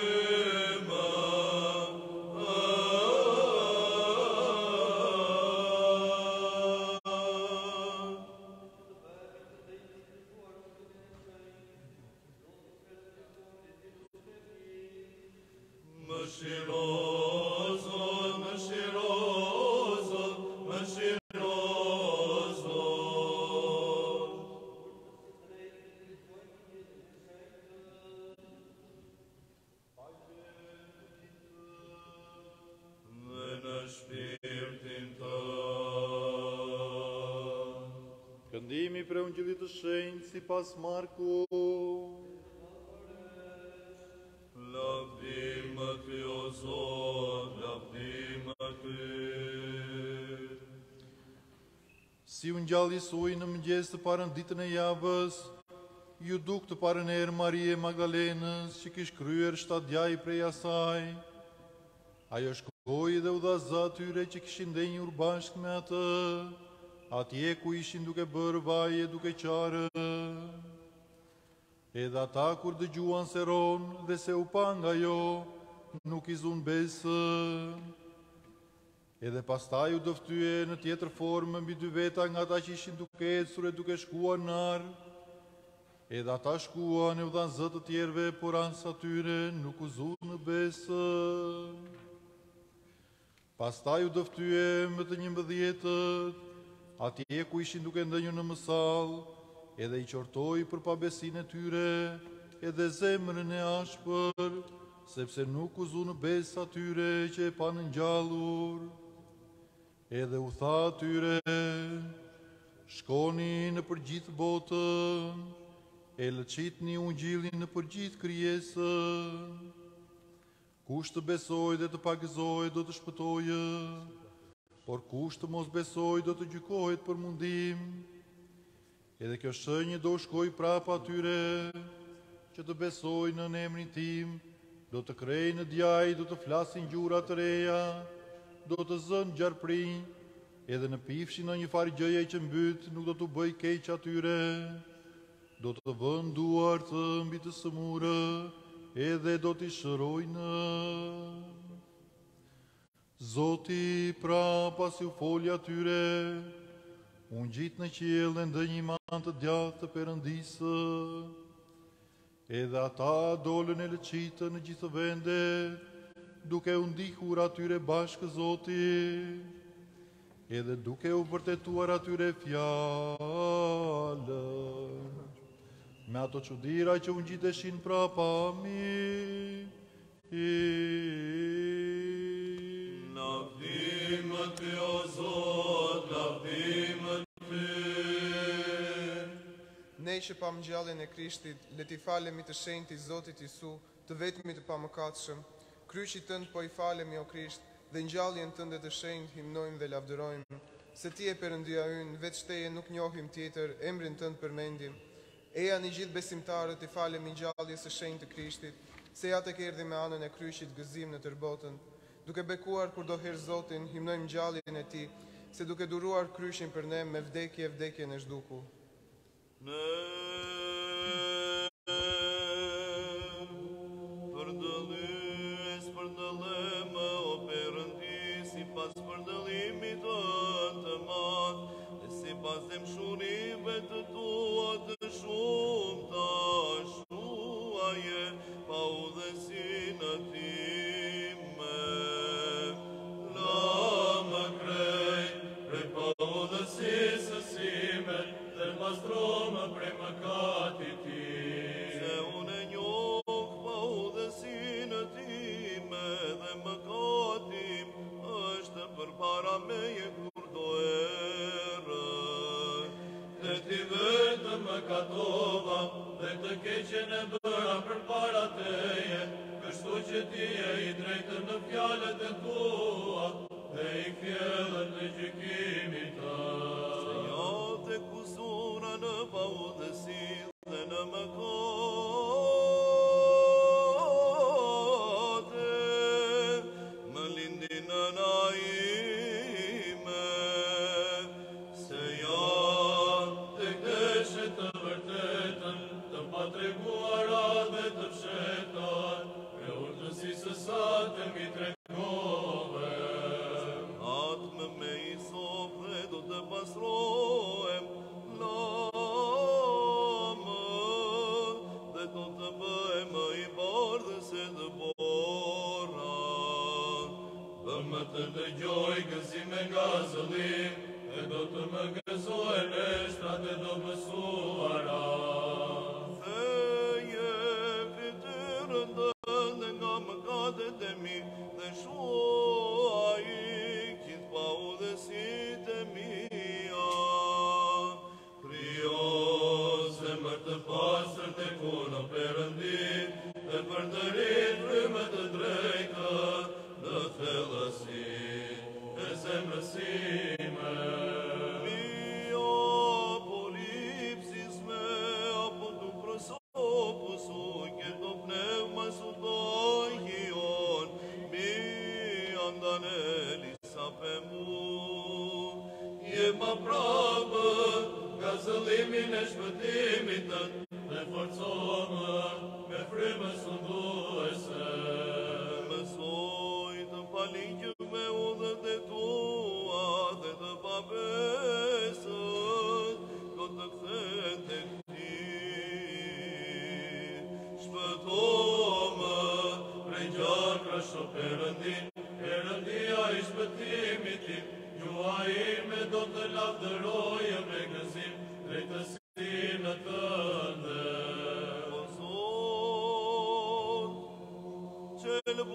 Mășirozo, mășirozo, mășirozo. Vena spiritin tău. Gândimi preungilită șeinții pas Marcu. Lavdima Te, o Zot, lavdima Te. Si un gjallë Jesui në mëngjes të parën ditën e javës, ju duk të parën erë Marie Magdalenës që kish kryer shtatë djaj prej asaj. Ajo shkoi dhe u dha za atyre që kishin ndenjur bashkë me atë, atje ku ishin duke bërë vaje duke qarë. Edhe ata kur dëgjuan se ronë dhe se u pa nga jo, nuk i zun besën. Edhe pastaj u dëftye në tjetër formë mbi dy veta nga ata që ishin duke ecur e duke shkuar në arë. Edhe ata shkuan e u dhan zë të tjerëve, por ans atyre nuk u zun në besën. Pastaj u dëftye më të njëmbëdhjetët, atje ku ishin duke ndënjur në mësallë, edhe i qortoi për pabesinë e tyre, edhe zemrën e ashpër, sepse nuk u zu në besë atyre që e panë ngjallur. Edhe u tha atyre, shkoni në përgjithë botën, e lëçitni ungjillin në përgjithë krijesën. Kush të besoj dhe të pagëzoj do të shpëtojë, por kush të mos besoj do të gjykohet për mundim. Edhe kjo shenjë do shkoj prapa atyre që të besojnë në emrin tim, do të krejnë në djaj, do të flasin gjura të reja, do të zënë gjarprinj, edhe në pifshin në një farë gjëje që mbyt, nuk do të bëj keq atyre, do të vënë duart mbi të sëmurë, edhe do t'i shërojnë. Zoti pra pasi u foli atyre, unë gjitë në qiell dhe ndë një man të djathë të Perëndisë, edhe ata dolën e lëqitën në gjithë vendet, duke u ndihur atyre bashkë Zoti, edhe duke u vërtetuar atyre fjalën. me ato ciudira ce ungite și în prapa mi. Navdimate o Zot, navdimate. Neće pa mđale ne krištit, le ti falem i të shenjti Zotit Isu, të vetmi të pamëkatshëm. Kryqi tënd po i falemi o Krisht, dhe ngjalljen tënde të shenjtë himnojmë dhe lavdërojmë. Se ti e Perëndia ynë, veç teje nuk njohim tjetër, emrin tënd përmendim. Eja një gjithë besimtarët i falemi ngjalljes së shenjtë të Krishtit, se ja tek erdhi me anën e kryqit gëzim në tërbotën. Duke bekuar kur do herë Zotin, himnojmë ngjalljen e tij, se duke duruar kryqin për ne me vdekje vdekjen e zhdukur. Ne përdëlys përdëlleme o Perëndi, si pas përdëllimit tënd të madh, dhe si pas demshurive të tua të shumta, shuaje pa udhësinë time. La më krej, prej pa udhësisë sime, dhe pastroma prej mëkatit tim. Se unë e njoh pa udhësinë time dhe mëkatim është përpara meje kur do erë. Dhe ti vetëm më katova dhe të keqen e bëra përpara teje, kështu që ti e i drejtë në fjalët e tua dhe i kthjellën në gjykimin tënd. Se ja te kusura në paudhësi dhe në mëkate, më lindi nëna ime. Se ja te ktheshe të vërtetën, të patreguara dhe të fshetar, me urtësisë sa të mi tregove. Atë me i sop dhe do të pasrohem, lamë, dhe do të bëhem më i bardhë se të bora. Bëmë të dëgjoj gëzime nga zëllim, dhe do të më gëzoj leshtrat e do mësuara. Theje fytyrën tënde nga mëkatet e mi, dhe shuaj gjithë pa udhësitë e mia. Krijo zemër të pastër tek unë, o Perëndi, dhe përdërit frymë të drejta në thellësi e zemrës sime. Mia polipsis me apo tu prosopus uke do pneuma sudohion, mi andaneli sapemu. Je ma prapë nga zëllimin e shpëtimit tënd, dhe forcomë me frymë sunduese. Mësoj të paligjë me udhët e tua dhe të pabesët, do të kthen tek ti. Shpëtome prej gjakrash o Perëndi, Perëndia i shpëtimit tim, gjua ime do të lavdërojë me gëzim drejtësinë tënde. O Zot, qelbuzën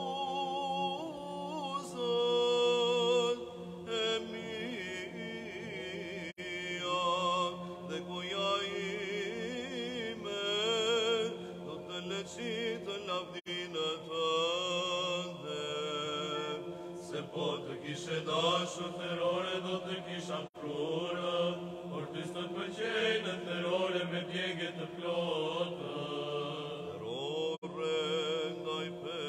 e mia dhe goja ime do të leqitë lavdinë tënde. Se po të kishe dashur terore do të kisha prurë, por ty s'të pëlqejnë terore me djegje të plotë. Terore ndaj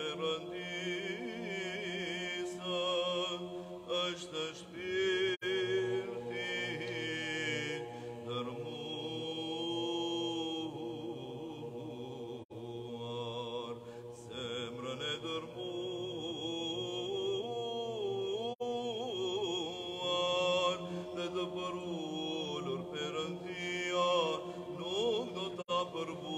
Perëndisë është shpirti dërmuar, zemrën e dërmuar, dhe të përullur Perëndia nuk do ta përbuar.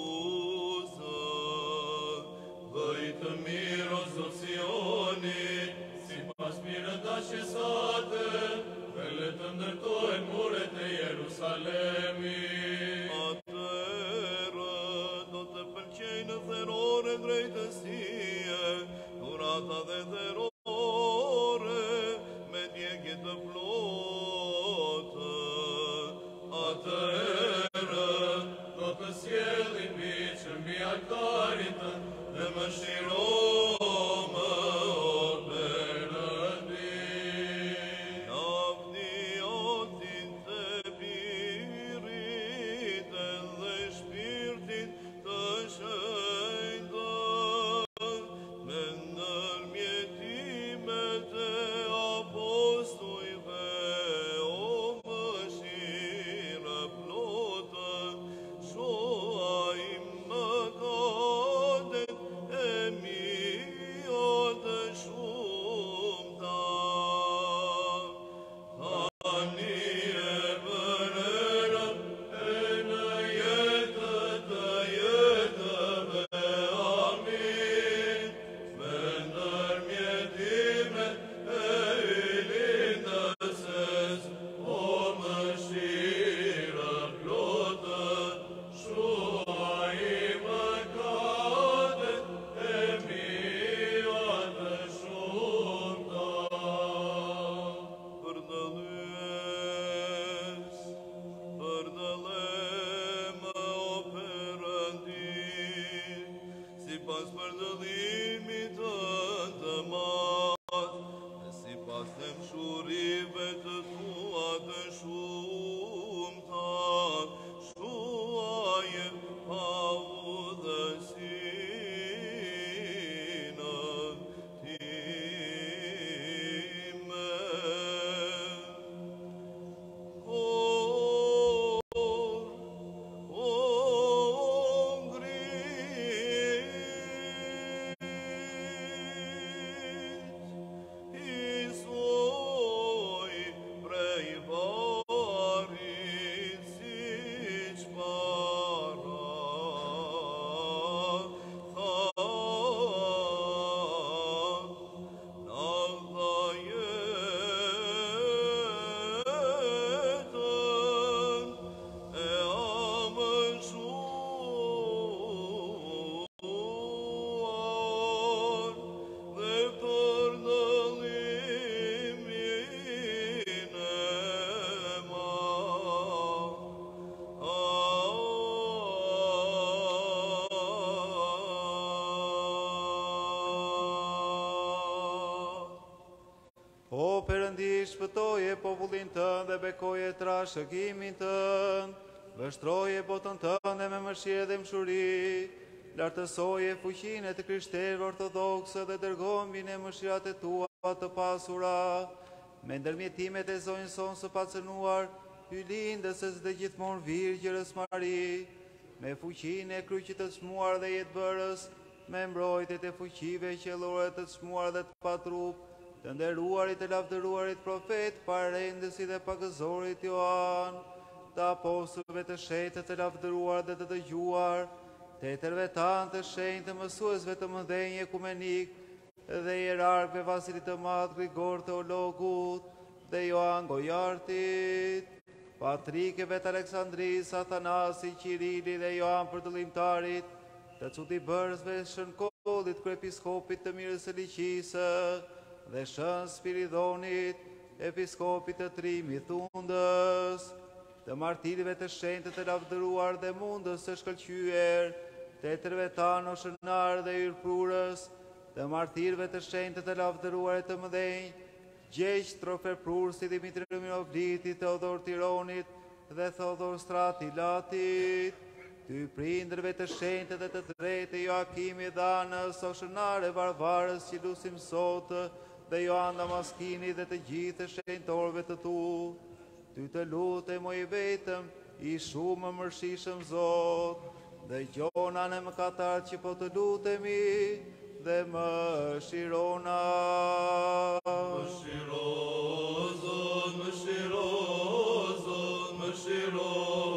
shpëtoje popullin tënd dhe bekoje trashëgimin tënd. Vështroje botën tënde me mëshirë dhe mshuri. Lartësoje fuqinë e të krishterëve ortodoksë dhe dërgon mbi ne mëshirat e tua të pasura. Me ndërmjetimet e zonjës sonë së pacënuar, hylindësës dhe gjithmonë Virgjërës Mari, me fuqinë e kryqit të çmuar dhe jetëbërës, me mbrojtjet e fuqive qellore të çmuar dhe të patrup, të nderuarit e lavdëruarit profet, parendësit dhe pagëzorit Joan, të apostujve të shenjtë të lavdëruar dhe të dëgjuar, të etërve tanë të shenjtë të mësuesve të mëdhenj ekumenik, dhe hierarkëve Vasilit të Madh, Grigor Teologut dhe Joan Gojartit, patrikeve të Aleksandris, Athanasi, Qirili dhe Joan Përdëllimtarit, të Cudibërsve, Shënkollit, kryepiskopit të Mirës së Liqisë dhe Shën Spiridonit, episkopit të Trimit Thundës, të martirive të shenjtë të lavdëruar dhe mundës së shkëlqyer, të etërve tanë Shënar dhe Yrprurës, të martirëve të shenjtë të lavdëruar e të mëdhenj, Gjeq Trofer Prursi, Dimitri Mirovlitit, Teodor Tironit dhe Theodor Stratilatit, ty prindërve të shenjtë dhe të drejtë, Joakimi dhe Anës, Oshënare Varvarës që lusim sot, dhe Joan Damaskini dhe të gjithë shenjtorëve të tu, ty të lutem o i vetëm, i shumë më mërshishëm Zot, dhe gjona në mëkatar që po të lutemi, dhe më shirona. Më shiro, Zot, më shiro, Zot, më shiro,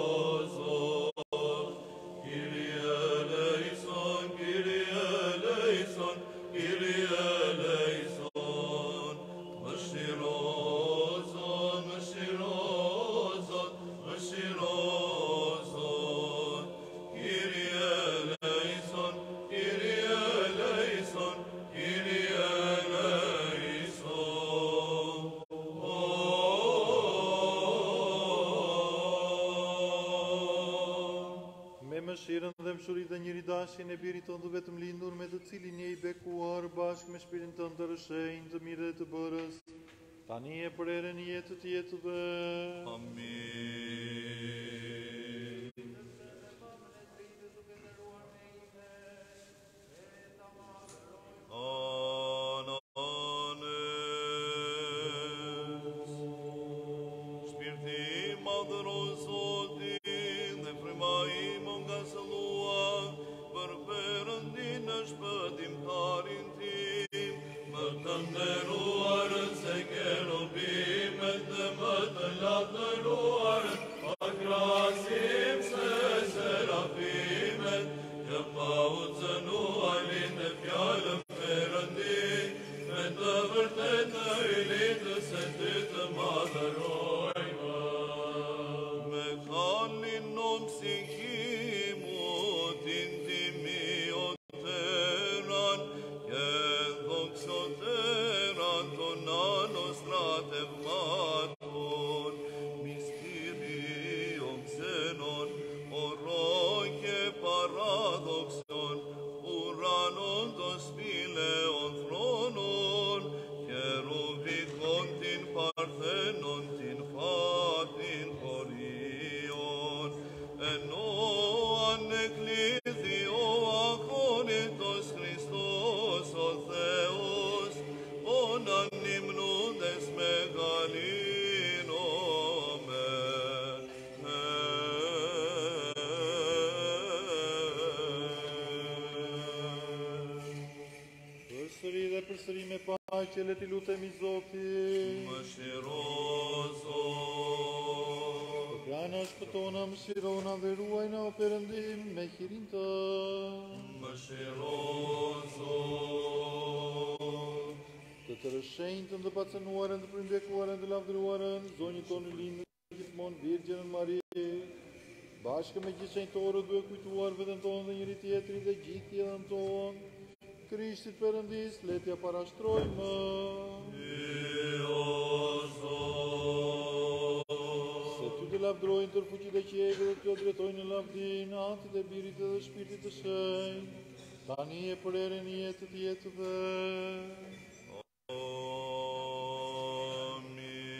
Zot. Kyrie eleison, Kyrie eleison, Kyrie eleison. Më shiro, Zot, më shiro, Zot, më shiro, Zot. Kyrie eleison, Kyrie eleison, Kyrie eleison. Me mëshirën dhe mshurit dhe njëri dashin e birit tonë dhe vetëm lindur, me të cilin je i bekuar bashkë me shpirtin tënd të rëshenjë, të mirë dhe të bërës, tani e për erën e jetë të jetëve. Amin. Anes. Shpirti i madhëron Zotin dhe fryma ime nga sëllua, për Perëndin në shpëtimtarin tim, më të nderuarët se kerubimet dhe më të lavdëruarët, akrasim se serafimet, që pa u cënuarin dhe fjallën Perëndin, me të vërtet në ylindë se ty të madhërojmë. Me kalin nom psikimu, t'intimi o teran, che doxo teran, tonan o strate maton, mistiri o xenon, o roke paradoxon, uranon do spile o thronon, kerubikon tin parthenon, tin fatin horion, enoan eklithi o akonitos Christos o Theos, onan nimnudes megalin Përsëri dhe përsëri me paqe le t'i lutemi Zotit. Më shiro, Zot. Krana shpëtona, më shirona dhe ruajna o Perëndim me hirin të. Më shiro, Zot. Të të rëshenjtën dhe pacënuarën dhe primbekuarën dhe lavdëruarën, zonjë tonë lindë gjithmonë Virgjërën Mari, bashkë me gjithë shenjtorët duhe kujtuar veten tonë dhe njëri tjetrin dhe gjithë jetën tonë, Krishtit Perëndis, le t'ja parashtrojmë. O Zot. Se ty të lavdrojnë tërë fuqit e qiejve dhe t'ju drejtojnë në lavdin, Atit e Birit dhe Shpirtit të Shenjtë, tani e për erën e jetës të jetëve. Amin.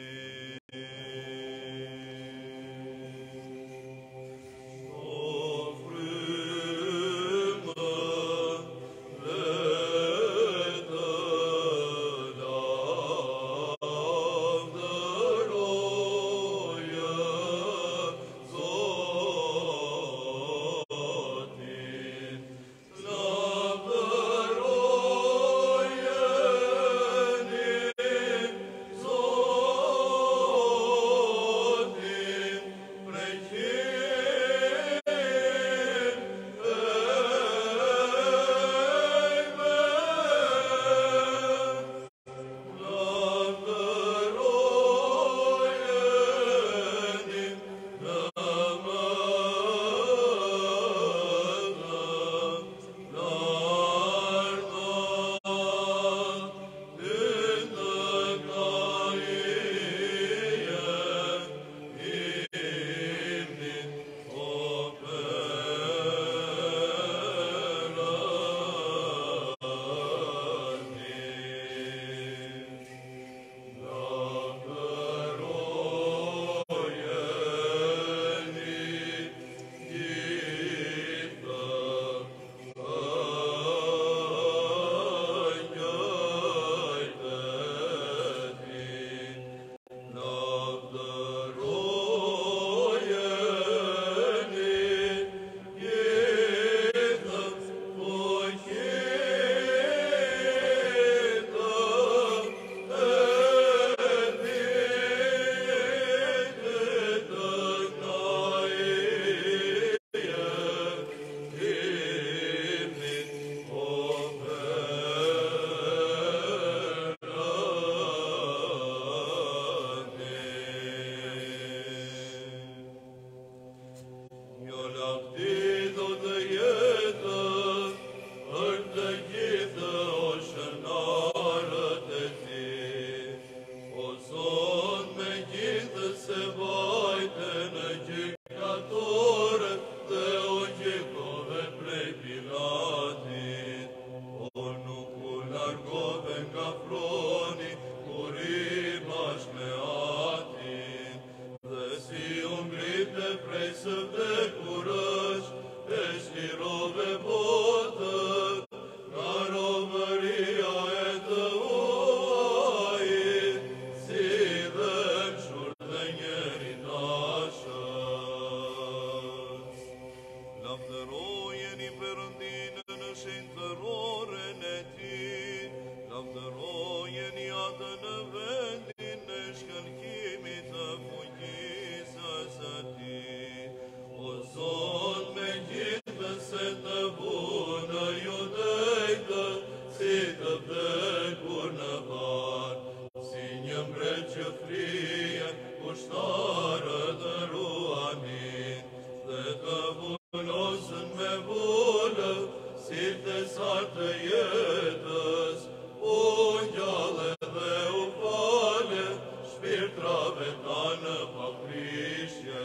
lavdërojeni Perëndinën në shenjtëroren e tij, lavdërojeni atë në vendin e shkëlqimit të fuqisë së tij. O Zot, me gjithë se të bunë ju drejtë, si të vdekur në barë, si një mbret që frien, kushtarët të ruanin, dhe të vulosën me vullë, si të sartë të jetës, u gjallë dhe u fale, shpirtrave tanë pa prishje.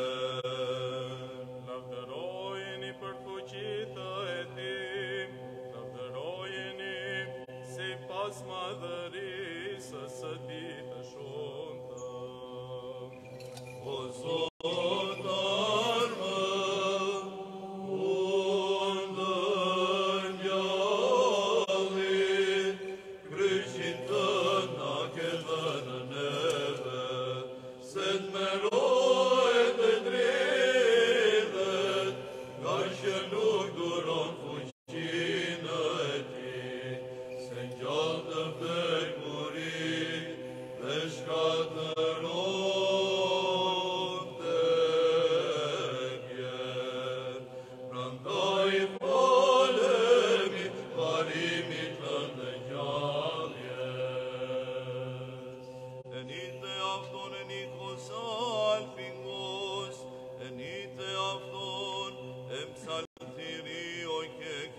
Lavdërojeni për fuqitë e tij, lavdërojeni sipas madhërisë së tij të shumtë. O Zot, armë, unë ngjalli, kryqin tënd na ke dhënë neve, se t'merohet e dridhet, nga që nuk duron fuqinë e tij, se ngjall të vdekurit dhe shkatëron vdekjen. Prandaj falemi parimit të ngjalljes. Enite afton e nikos alfingos, enite afton e psaltiri oj ke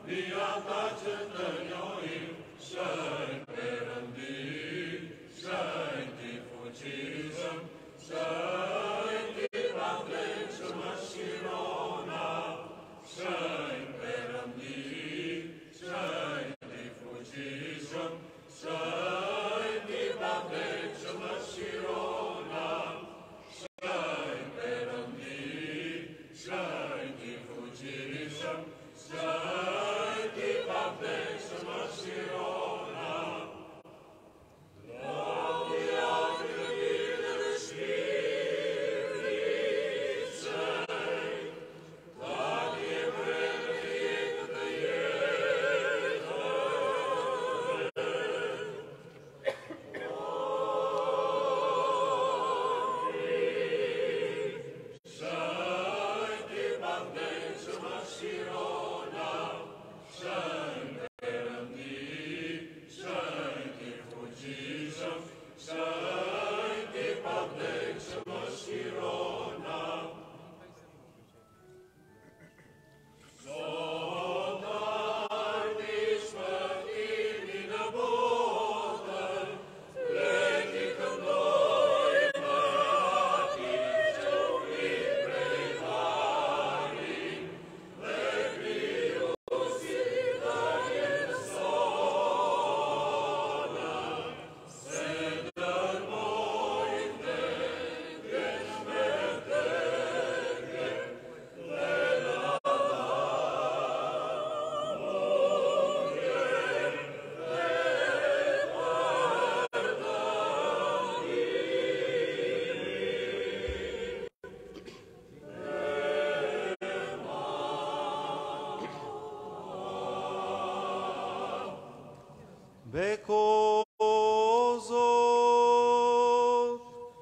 Bekozot.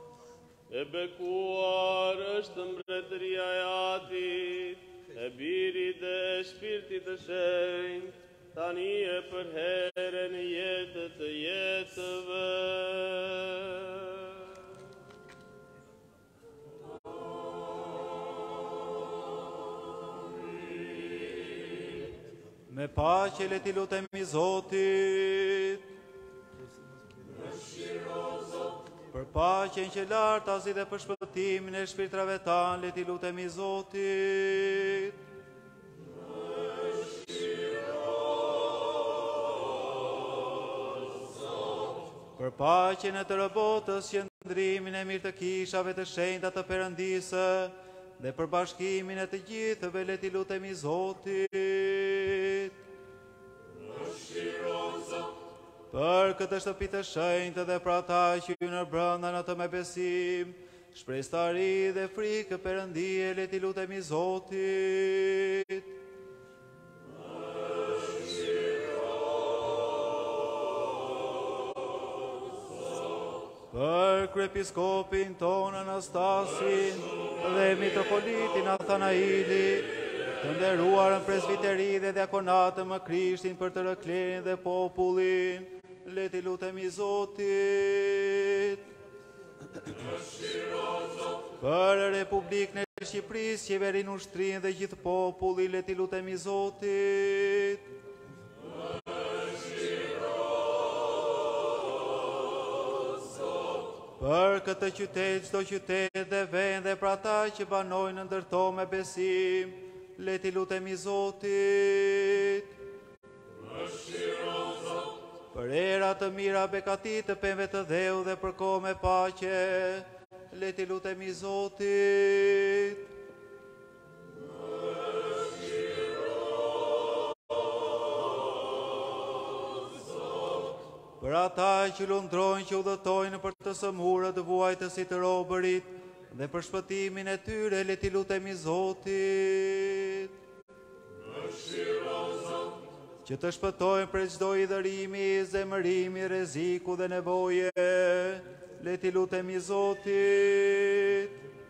E bekuar është mbretëria e Atit, e Birit dhe e Shpirtit të Shenjtë, tani e për herën e jetës të jetëve. Me paqe le t'i lutemi Zotit. Për paqen që lartë azi dhe për shpëtimin e shpirtrave tanë, le t'i lutemi Zotit. Për paqen e të rëbotës, qëndrimin e mirë të kishave të shenjta të Perëndisë, dhe për bashkimin e të gjithëve le t'i lutemi Zotit. Për këtë shtëpi të shenjtë dhe për ata që hyn brenda në të me besim, shpresëtari dhe frikë Perëndie, le t'i lutemi Zotit. Për kryepiskopin tonë Anastasin dhe mitropolitin Athanaili, të nderuarën presbiteri dhe diakonatën më Krishtin për të rëklerin dhe popullin, le t'i lutemi Zotit. Për Republikën e Shqipërisë, qeverin, ushtrin dhe gjithë populli, le t'i lutemi Zotit. Për këtë qytet, çdo qytet dhe vend dhe për ata që banojnë në ndërto me besim, le t'i lutemi Zotit. Për era të mira bekatit të pemëve të dheu dhe për kohë me paqe, le t'i lutemi Zotit. Për ata që lundrojnë që udhëtojnë për të sëmurët vuajtësit të robërit dhe për shpëtimin e tyre, le t'i lutemi Zotit. Që të shpëtojnë për çdo i dërimi, zemërimi, rreziku dhe nevoje, le t'i lutemi Zotit.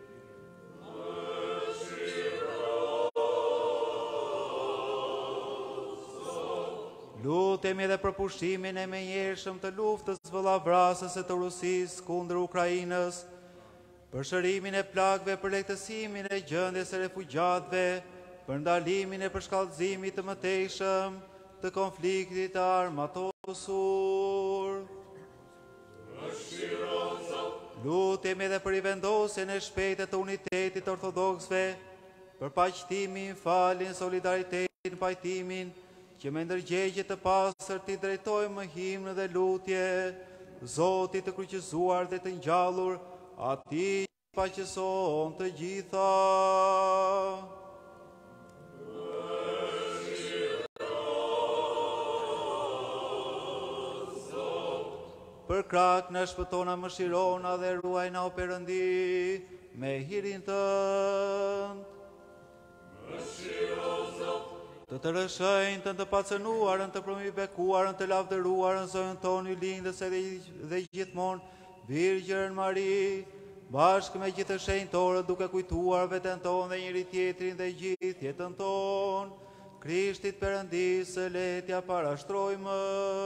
Lutemi edhe për pushimin e menjëhershëm të luftës vëllavrasëse të Rusisë kundër Ukrainës, për shërimin e plagëve, për lehtësimin e gjendjes së refugjatëve për ndalimin e përshkallëzimit të mëtejshëm të konfliktit armatosur. Lutemi edhe për i vendosjen e shpejtë të unitetit ortodoksve, për paqëtimin, falin, solidaritetin, pajtimin, që me ndërgjegje të pastër t'i drejtojmë himnë dhe lutje, Zotit të kryqëzuar dhe të ngjallur, ati që paqëson të gjitha. Për krak në shpëtona, mëshirona dhe ruajna o Perëndi me hirin tënd. Të të rëshënjtën, të pacënuarën, të promibekuarën, të lavdëruarën, Zonjën tonë lindës e dhe gjithmonë Virgjën Mari, bashkë me gjithë shenjtorët, duke kujtuar veten tonë dhe njëri tjetrin dhe gjithë jetën tonë, Krishtit Perëndisë letja parashtrojmë.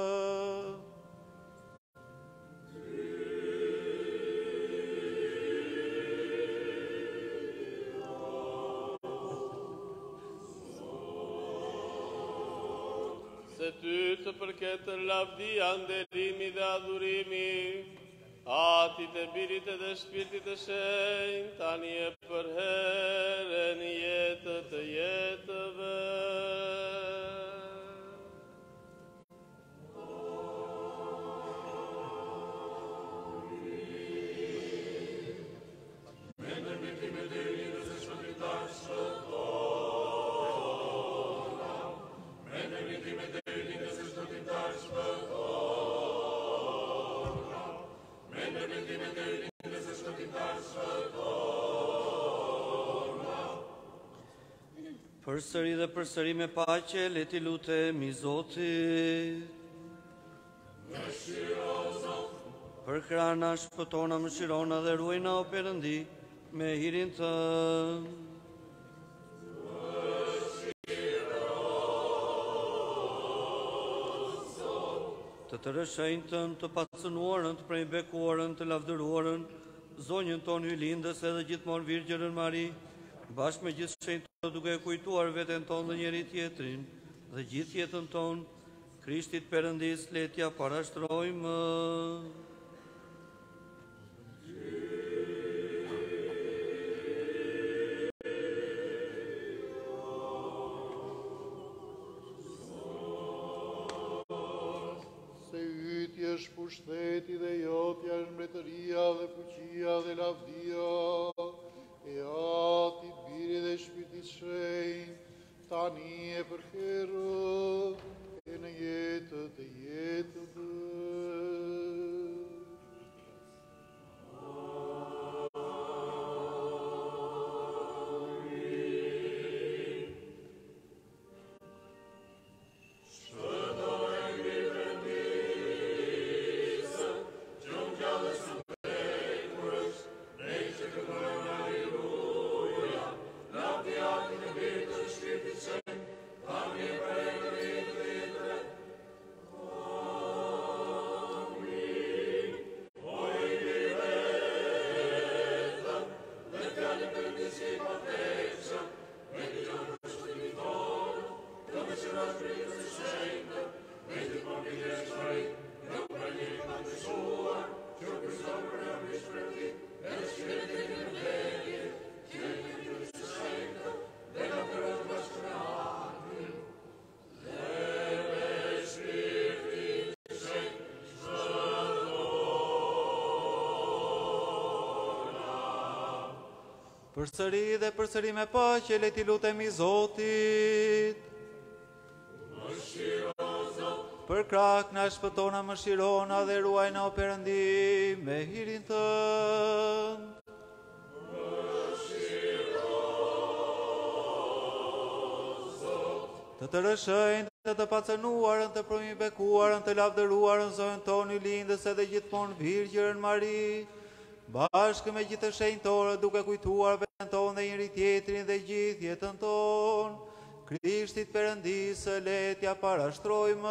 Se ty të përket të lavdia, nderimi dhe adhurimi, Atit e Birit e dhe Shpirtit të Shenjtë, tani e për herën jetë të jetëve. Përsëri dhe përsëri me paqe, le t'i lutemi Zotit. Për krana, shpëtona, mëshirona dhe ruajna o Perëndi me hirin tënd. Të të rëshënjtën, të pacënuarën, të prejbekuarën, të lavdëruarën, Zonjën tonë ylindës edhe gjithmonë Virgjën Mari, bashkë me gjithë shenjtë duke kujtuar veten tonë dhe njëri tjetrin dhe gjithë jetën tonë, Krishtit Perëndisë letja parashtrojmë. Se yti është pushteti dhe jotja është mbretëria dhe fuqia dhe lavdia, e Atit, Birit dhe Shpirtit Shenjtë, tani e për herë e në jetë të jetëve. Përsëri dhe përsëri me paqe, le t'i lutemi Zotit. Për krak na shpëtona, mëshirona dhe ruajna o Perëndi me hirin tënd. Të të rëshënjtë, të pacënuarën, të promibekuarën, të lavdëruarën, Zonjën tonë ylindës edhe gjithmonë Virgjën Mari, bashkë me gjithë shenjtorët duke kujtuar veten tonë dhe njëri tjetrin dhe gjithë jetën tonë, Krishtit Perëndisë letja parashtrojmë.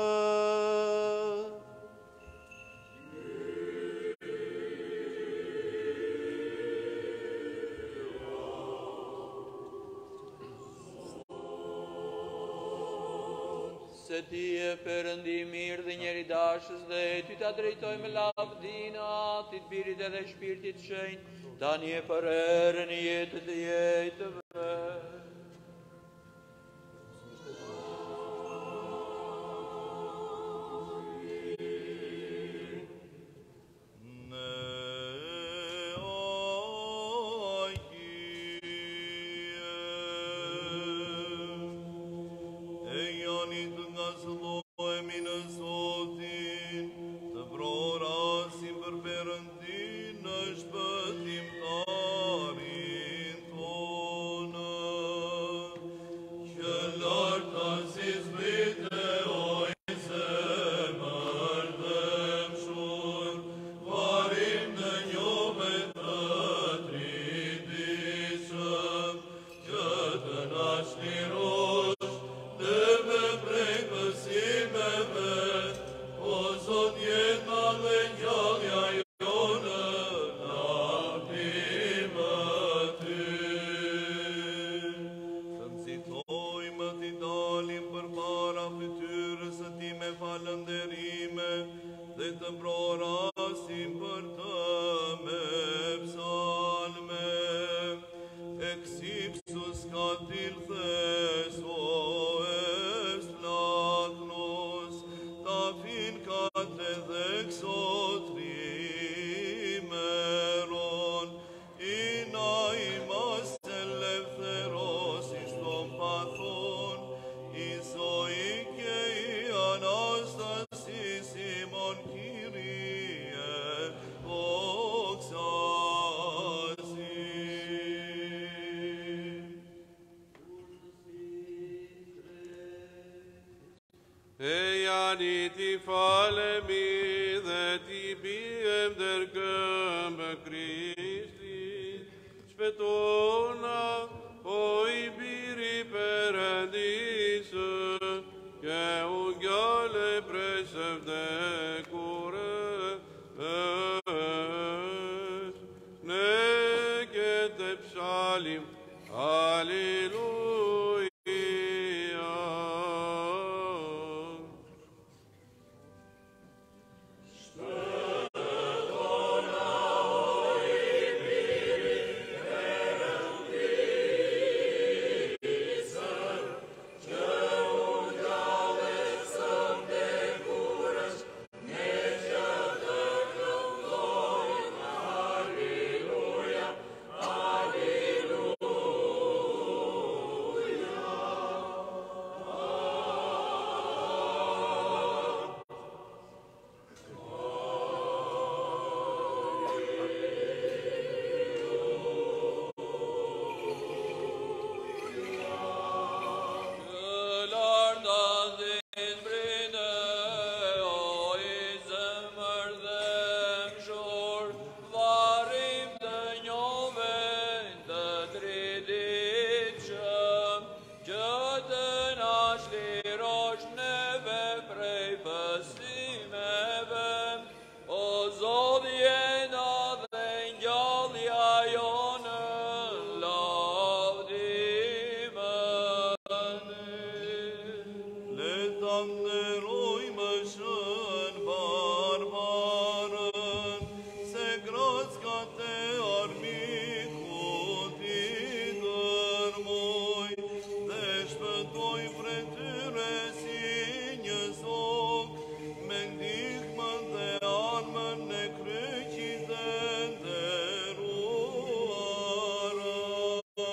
Se se ti e Perëndi mirë dhe njeri dashës dhe ty ta drejtojmë lavdina atit Birit edhe Shpirtit Shenjtë, tani e për erën e jetët e jetëve.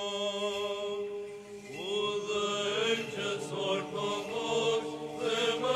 Ortodox, the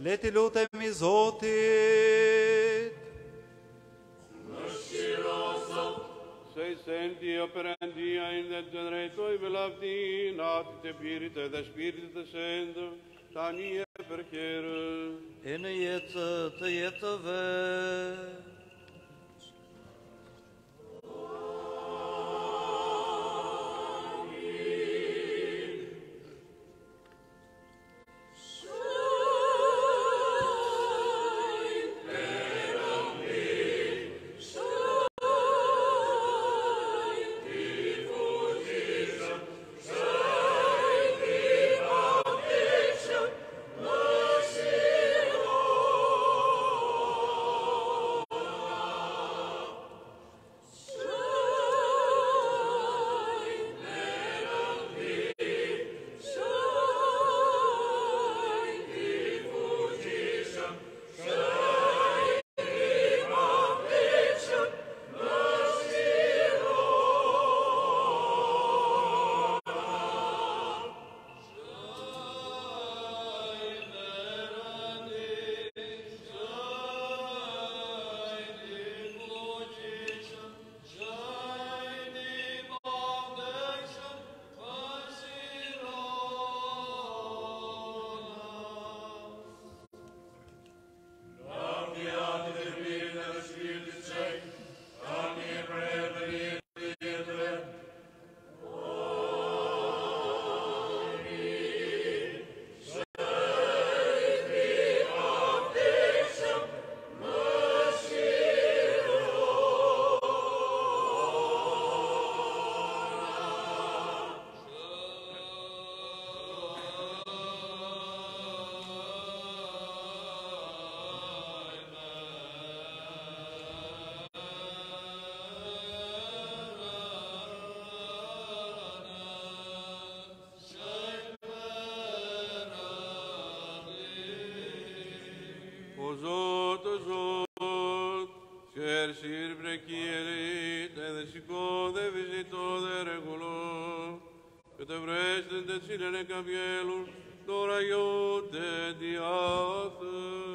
Le ti lutemi Zotit. Sei senti o perandia in del genere tuoi belovdi, nati te pirite dhe shpiritit të shendë, tani e përkjerë. E në jetë të jetëve, O Zot, o Zot, shërshir prekjerit, edhe shiko dhe vizito dhe regullo, këtë vreshten të cilën e ka vjelur, dora jote diathë.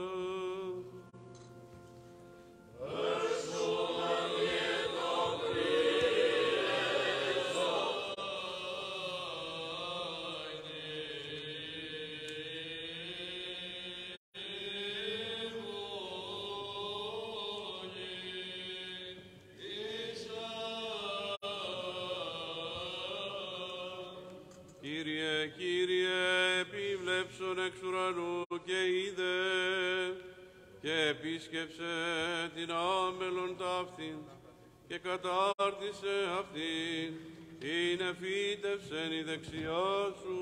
Kyrie, Kyrie, επιβλέψον εξ ουρανού και είδε και επίσκεψε την άμελον ταύτην και κατάρτισε αυτήν, είναι φύτευσεν η δεξιά σου.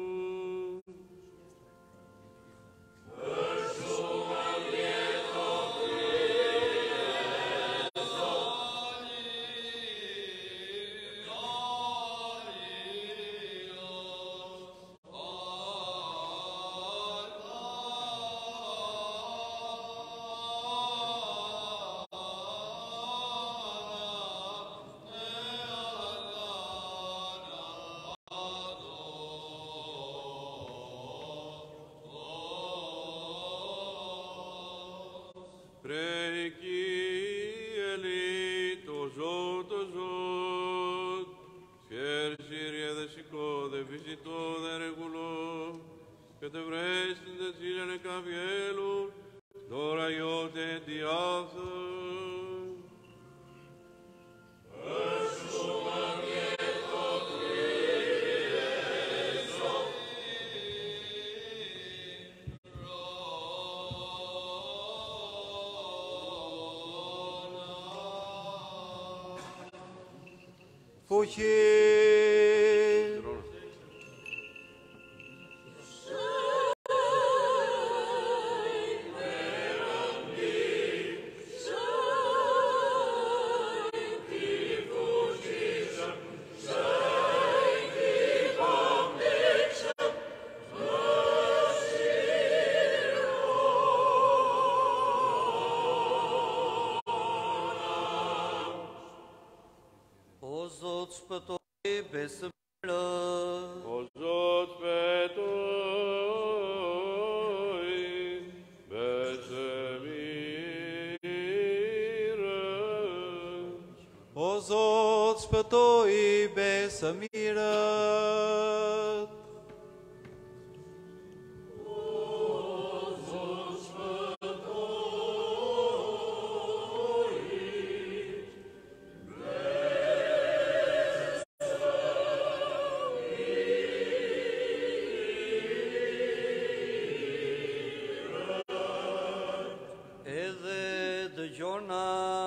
Φουχή. Spătoi pe sămână. O Zot spătoi O Zot, shpëtoi besamirët. Edhe dëgjona.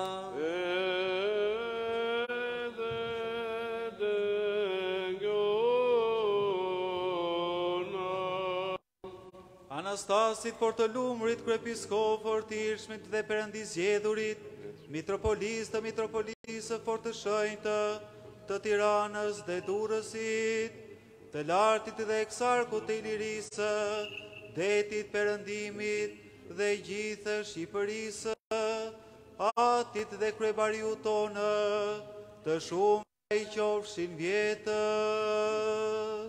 Anastasit për të lumrit, kryepiskopër të irshmit dhe perëndis zgjedhurit, mitropolisë të mitropolisë për të shenjtë, të Tiranës dhe Durrësit, të lartit dhe eksarkut të Ilirisë, detit perëndimit dhe gjithë Shqipërisë, atit dhe kryebariu tonë, të shumë i qofshin vjetët.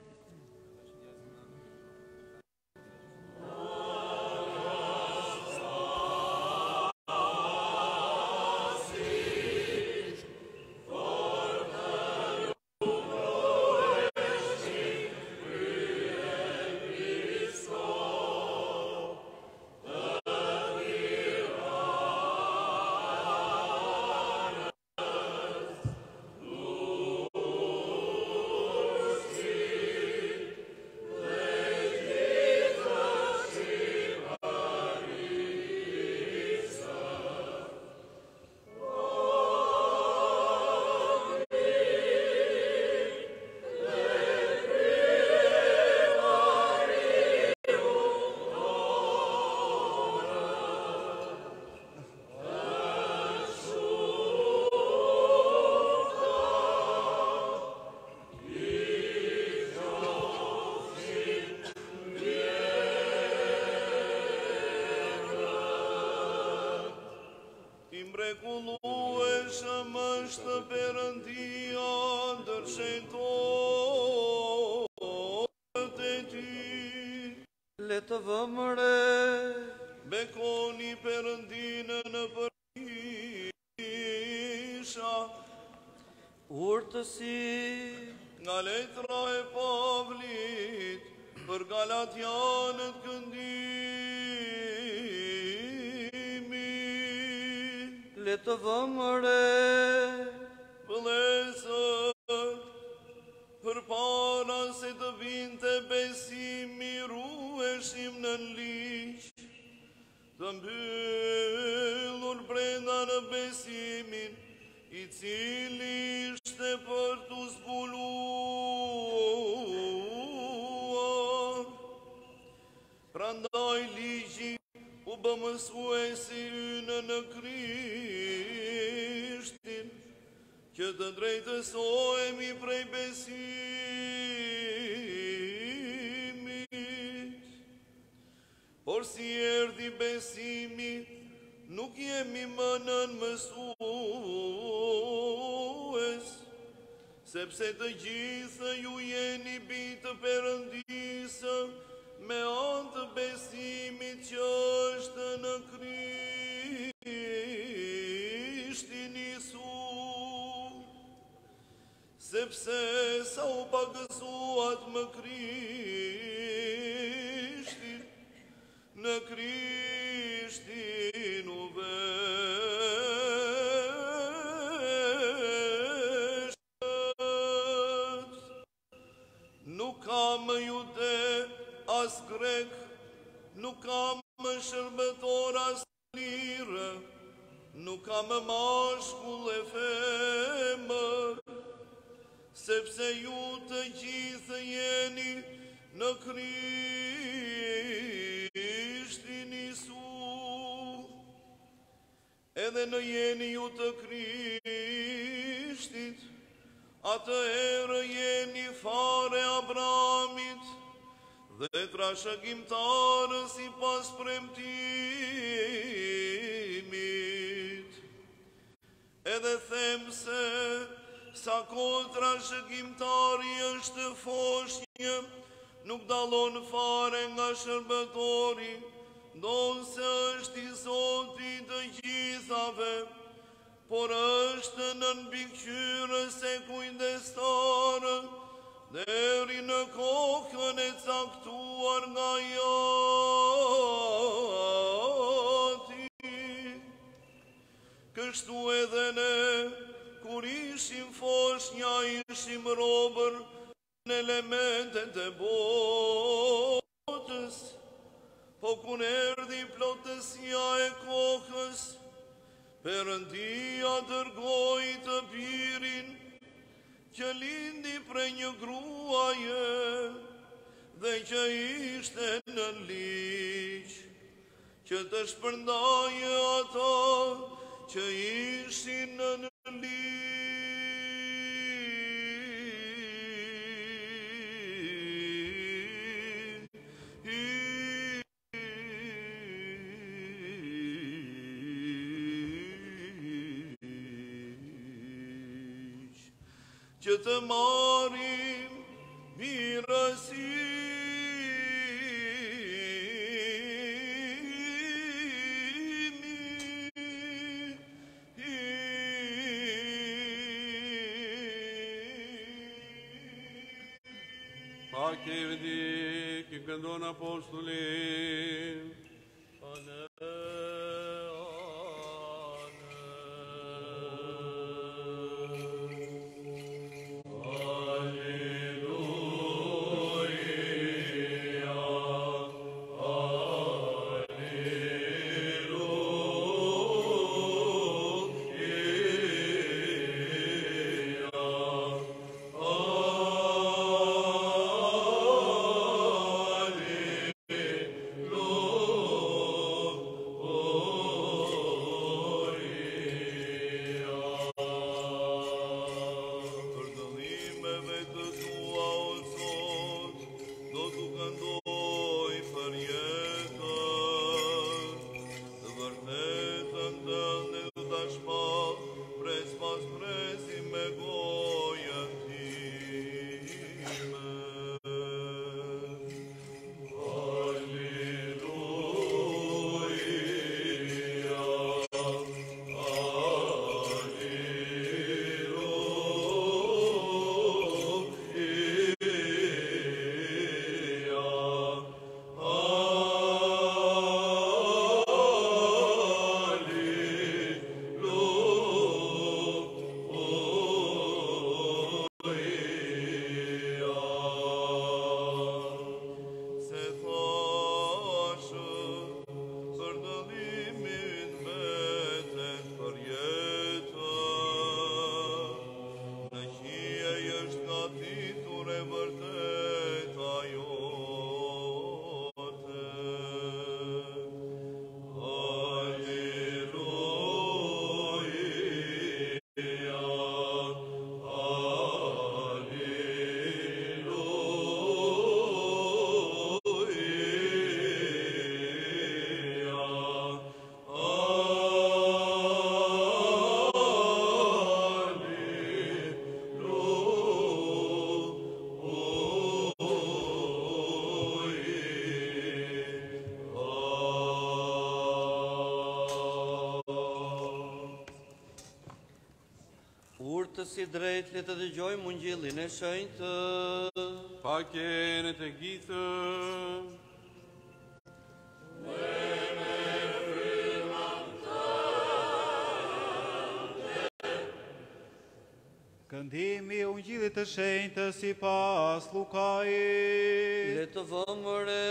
Mrekullueshëm është Perëndia ndër shenjtorët e Tij. Le të vëmë re. Bekoni Perëndinë në përkisha. Urtësi. Nga letra e Pavlit për Galatianët këndimi. Le të vëmë re. Vëllezër, përpara se të vinte besimi, ruheshim në ligj, të mbyllur brenda në besimin, i cili ishte për të zbuluar. Prandaj ligji u bë mësuesi ynë në Krishtin, që të drejtësohemi prej besimit. Por si erdhi besimi, nuk jemi më nën mësues, sepse të gjithë ju jeni bitë Perëndisë me anë të besimit që është në Krishtin Isus. Sepse sa u pagëzuat më Krishtin, në Krishtin u veshët. Nuk ka më jude as grek, nuk ka më shërbëtor as lirë, nuk ka më mashkull e femër, sepse ju të gjithë jeni në Krishtin Isus. Edhe në jeni ju të Krishtit, atëherë jeni fare Abrahamit dhe trashëgimtarë sipas premtimit. Edhe them se sa kohë trashëgimtari është foshnjë, nuk dallon fare nga shërbëtori, ndonse është i Zotit të gjithave, por është në mbikëqyrës e kujdestarë, deri në kohën e caktuar nga Jati. Kështu edhe ne, kur ishim foshnja, ishim robër në elementet e botës, po kur erdhi plotësia e kohës, Perëndia dërgoi të birin që lindi prej një gruaje dhe që ishte në liq, që të shpërndaje ata që ishin në që të marim mirësimi. Pak e vëdik i këndon apostolin. Ane, Urtë si drejt le të dëgjojmë ungjillin e shenjtë. Pakjen e të gjithë. Këndimi i ungjillit të shenjtë sipas Lukait. Le të vëmë re.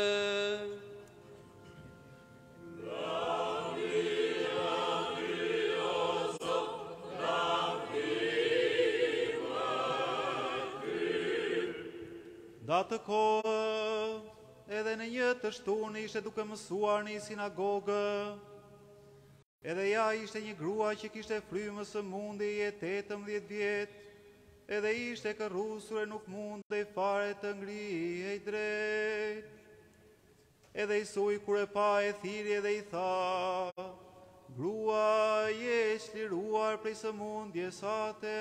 Datë kohë, edhe në një të shtunë ishte duke mësuar në sinagogë. Edhe ja ishte një grua që kishte frymës së mundi e tetëmbëdhjetë vjet, edhe ishte kërrusur e nuk mundej fare të ngrihej drejt. Edhe Isui kur e pa e thiri edhe i tha: "Grua, je çliruar prej sëmundjes sate."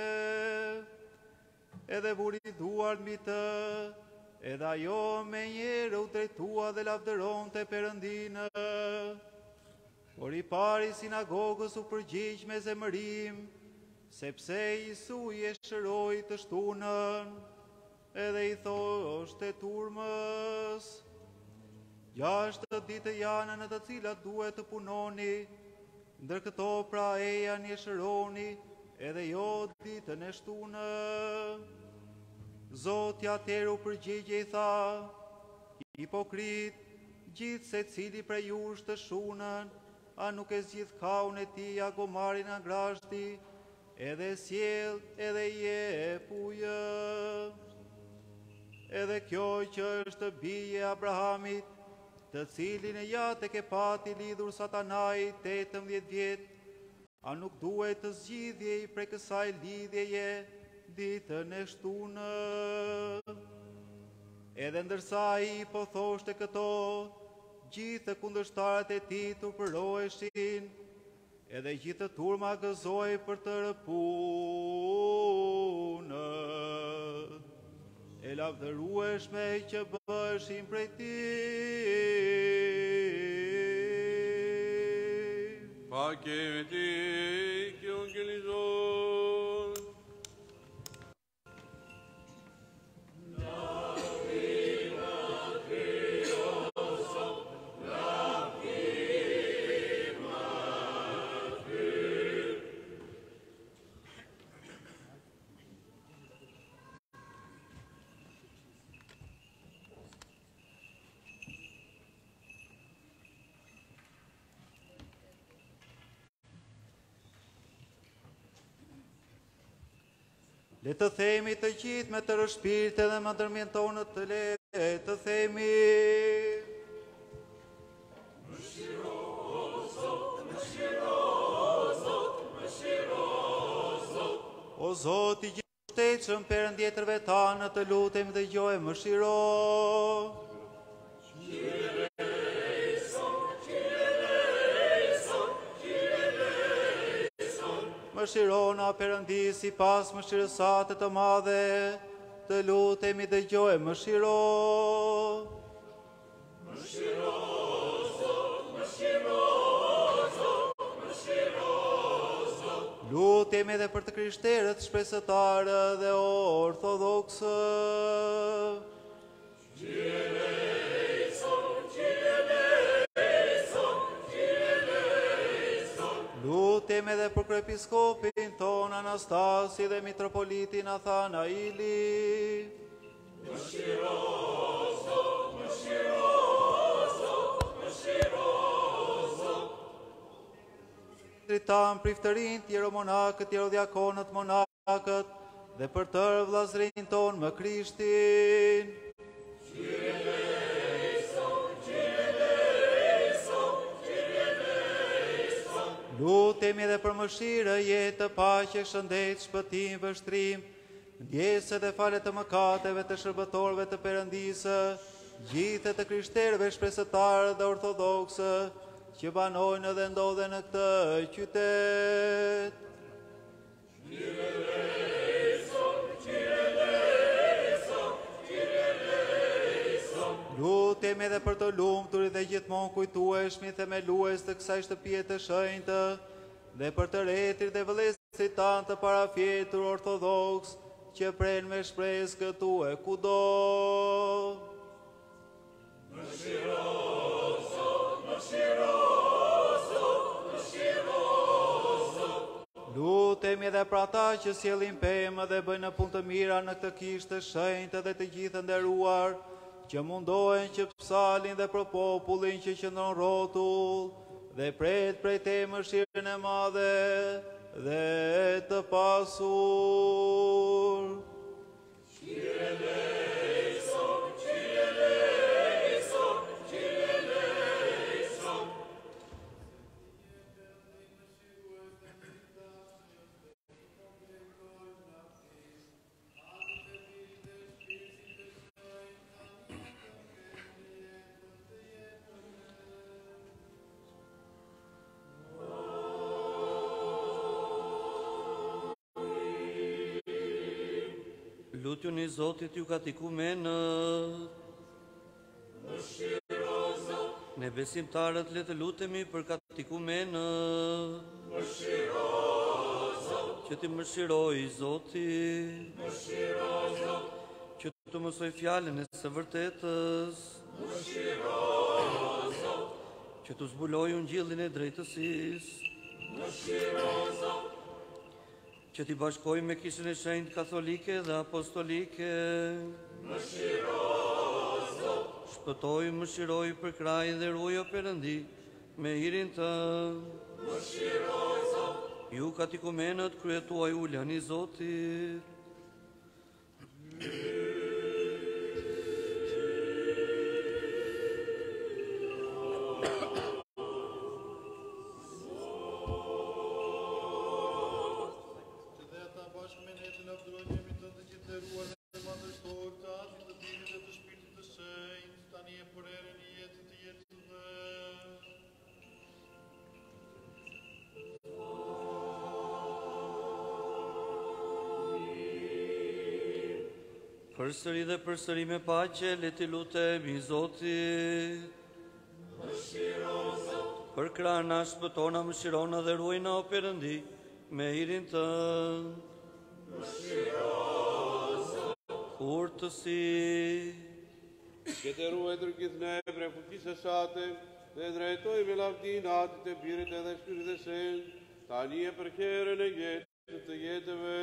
Edhe buri duart mbi të, edhe ajo me njëherë u drejtua dhe lavdëronte Perëndinë. Por i pari sinagogës u përgjigj me zemërim, sepse Isu i e shëroi të shtunën, edhe i thoshte turmës: gjashtë ditë janë në të cilat duhet të punoni, ndër këto pra eja një shëroni, edhe jo ditën e shtunë. Zoti atëherë u përgjigje i tha: hipokrit, gjithë se cili prej jush të shunën, a nuk e zgjidh kaun e tij a gomarin nga grashti, edhe sjell edhe i jep ujë. Edhe kjo që është bije Abrahamit, të cilin e ja tek e pati lidhur Satanai tetëmbëdhjetë vjet, a nuk duhet të zgjidhjej prej kësaj lidhjeje ditën e shtunë? Edhe ndërsa ai po thoshte këto, gjithë kundërshtarët e tij turpëroheshin, edhe gjithë turma gëzoi për të punët e lavdërueshme që bëshin prej tij. Paqe me ty, që evangelizon. Le të themi të gjithë me të rëshpirtë dhe me ndërmjet tonë të le të themi: Mëshiro, o Zot, mëshiro, o Zot, mëshiro, o Zot. O Zot i gjithështetshëm, Perëndjetërve tanë, të lutem dhe gjoj mëshiro. Mëshirona, Perëndi, sipas mëshirës sate të madhe, të lutemi dhe gjoj mëshiro. Mëshiro, Zot, mëshiro, Zot, mëshiro, Zot. Lutemi edhe për të krishterët shpresëtarë dhe ortodoksë. Lutemi edhe për kryepiskopin ton Anastasi dhe mitropolitin Athanaili. Mëshiro, Zot, mëshiro, Zot, mëshiro, Zot. Tritan, priftërin, tjero monakët, tjero diakonët, monakët, dhe për tërë vllazërin ton më Krishtin. Lutemi edhe për mëshirë, jetë, paqe, shëndet, shpëtim, vështrim, ndjesë dhe falet të mëkateve të shërbëtorëve të Perëndisë, gjithë të krishterëve shpresëtarë dhe ortodoksë, që banojnë dhe ndodhen në këtë qytet. Lutemi edhe për të lumturit dhe gjithmonë kujtueshmi themelues të kësaj shtëpie të shenjtë, dhe për të retrit dhe vëllezërit tanë të parafjetur ortodoks, që pren me shpresë këtu e kudo. Mëshiro, Zot, mëshiro, Zot, mëshiro, Zot. Lutemi edhe për ata që sjellin pemë dhe bëjnë në punë të mira në këtë kishë të shenjtë dhe të gjithë nderuar, që mundohen që psalin dhe për popullin që qëndron rrotull, dhe pret prej te mëshirën e madhe dhe të pasur. Kyrie eleison, Kyrie eleison, Kyrie eleison. Lutjuni Zotit ju katikumenët. Mëshiro, Zot, Ne besimtarët le të lutemi për katikumenët. Mëshiro, Zot. Që ti mëshiroj, Zoti. Mëshiro, Zot. Që të mësoj fjalën e së vërtetës. Mëshiro, Zot. Që të zbuloj ungjillin e drejtësisë. Mëshiro, Zot. Që t'i bashkoj me Kishën e Shenjtë Katolike dhe Apostolike. Mëshiro, Zot. Shpëtoj, mëshiroj për krajin dhe ruaj o Perëndi me hirin tënd. Mëshiro, Zot. Ju katikumenët kryetuaj ulën i Zotit. Përsëri dhe përsëri me paqe, le t'i lutemi Zotit. Mëshiro, Zot. Për krahna shpëtona, mëshirona dhe ruajna o Perëndi me hirin tënd. Mëshiro, Zot. Urtësi. Që të ruajtër gjithë ne prej fuqisë së sate, dhe drejtoj me lavdinë atit e Birit edhe Shpirtit të Shenjtë, tani e për herën e jetës të jetëve.